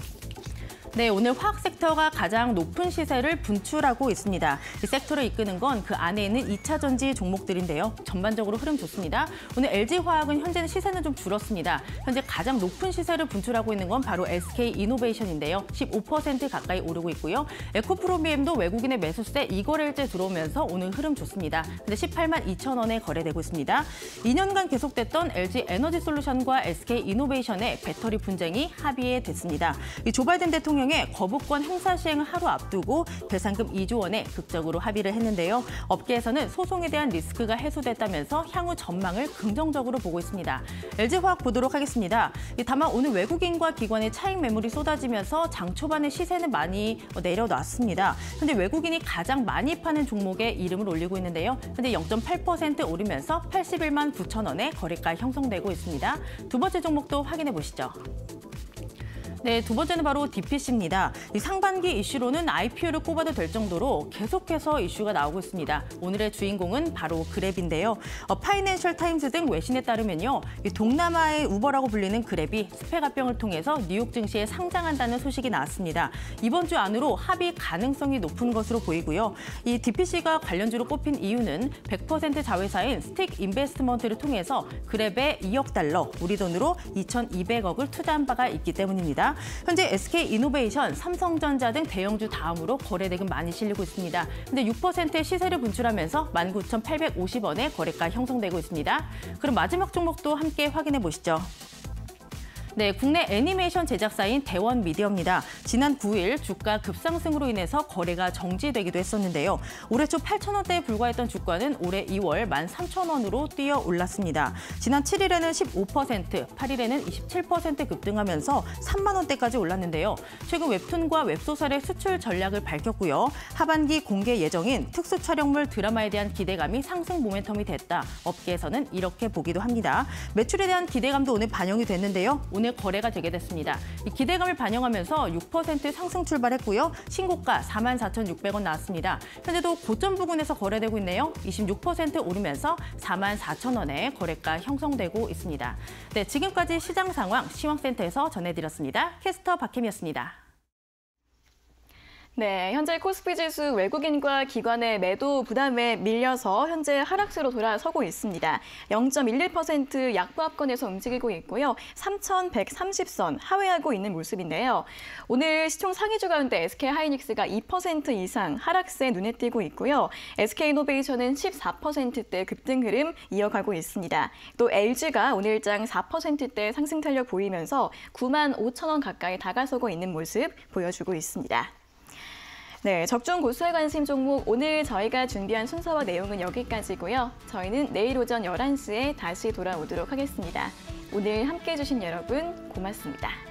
네, 오늘 화학 섹터가 가장 높은 시세를 분출하고 있습니다. 이 섹터를 이끄는 건 그 안에 있는 이 차 전지 종목들인데요. 전반적으로 흐름 좋습니다. 오늘 엘지화학은 현재는 시세는 좀 줄었습니다. 현재 가장 높은 시세를 분출하고 있는 건 바로 에스케이이노베이션인데요. 십오 퍼센트 가까이 오르고 있고요. 에코프로비엠도 외국인의 매수세 이 거래일째 들어오면서 오늘 흐름 좋습니다. 근데 십팔만 이천 원에 거래되고 있습니다. 이 년간 계속됐던 엘지에너지솔루션과 에스케이이노베이션의 배터리 분쟁이 합의에 됐습니다. 이 조 바이든 대통령 의 거부권 행사 시행을 하루 앞두고 배상금 이조 원에 극적으로 합의를 했는데요. 업계에서는 소송에 대한 리스크가 해소됐다면서 향후 전망을 긍정적으로 보고 있습니다. 엘지화학 보도록 하겠습니다. 다만 오늘 외국인과 기관의 차익 매물이 쏟아지면서 장 초반에 시세는 많이 내려놨습니다. 현재 외국인이 가장 많이 파는 종목에 이름을 올리고 있는데요. 현재 영 점 팔 퍼센트 오르면서 팔십일만 구천 원에 거래가 형성되고 있습니다. 두 번째 종목도 확인해 보시죠. 네, 두 번째는 바로 디피씨입니다. 이 상반기 이슈로는 아이피오를 꼽아도 될 정도로 계속해서 이슈가 나오고 있습니다. 오늘의 주인공은 바로 그랩인데요. 어, 파이낸셜 타임즈 등 외신에 따르면요, 이 동남아의 우버라고 불리는 그랩이 스펙 합병을 통해서 뉴욕 증시에 상장한다는 소식이 나왔습니다. 이번 주 안으로 합의 가능성이 높은 것으로 보이고요. 이 디피씨가 관련주로 꼽힌 이유는 백 퍼센트 자회사인 스틱 인베스트먼트를 통해서 그랩에 이억 달러, 우리 돈으로 이천이백억을 투자한 바가 있기 때문입니다. 현재 에스케이이노베이션, 삼성전자 등 대형주 다음으로 거래대금 많이 실리고 있습니다. 근데 육 퍼센트의 시세를 분출하면서 만 구천팔백오십 원에 거래가 형성되고 있습니다. 그럼 마지막 종목도 함께 확인해 보시죠. 네, 국내 애니메이션 제작사인 대원 미디어입니다. 지난 구 일 주가 급상승으로 인해서 거래가 정지되기도 했었는데요. 올해 초 팔천 원대에 불과했던 주가는 올해 이월 만 삼천 원으로 뛰어 올랐습니다. 지난 칠 일에는 십오 퍼센트, 팔 일에는 이십칠 퍼센트 급등하면서 삼만 원대까지 올랐는데요. 최근 웹툰과 웹소설의 수출 전략을 밝혔고요. 하반기 공개 예정인 특수 촬영물 드라마에 대한 기대감이 상승 모멘텀이 됐다. 업계에서는 이렇게 보기도 합니다. 매출에 대한 기대감도 오늘 반영이 됐는데요. 오늘 거래가 되게 됐습니다. 이 기대감을 반영하면서 육 퍼센트 상승 출발했고요. 신고가 사만 사천육백 원 나왔습니다. 현재도 고점 부근에서 거래되고 있네요. 이십육 퍼센트 오르면서 사만 사천 원에 거래가 형성되고 있습니다. 네, 지금까지 시장 상황 시황센터에서 전해드렸습니다. 캐스터 박혜미였습니다. 네, 현재 코스피 지수 외국인과 기관의 매도 부담에 밀려서 현재 하락세로 돌아서고 있습니다. 영 점 일일 퍼센트 약보합권에서 움직이고 있고요. 삼천백삼십 선 하회하고 있는 모습인데요. 오늘 시총 상위주 가운데 에스케이하이닉스가 이 퍼센트 이상 하락세 눈에 띄고 있고요. 에스케이이노베이션은 십사 퍼센트대 급등 흐름 이어가고 있습니다. 또 엘지가 오늘장 사 퍼센트대 상승 탄력 보이면서 구만 오천 원 가까이 다가서고 있는 모습 보여주고 있습니다. 네, 적중 고수에 관심 종목 오늘 저희가 준비한 순서와 내용은 여기까지고요. 저희는 내일 오전 열한 시에 다시 돌아오도록 하겠습니다. 오늘 함께해 주신 여러분 고맙습니다.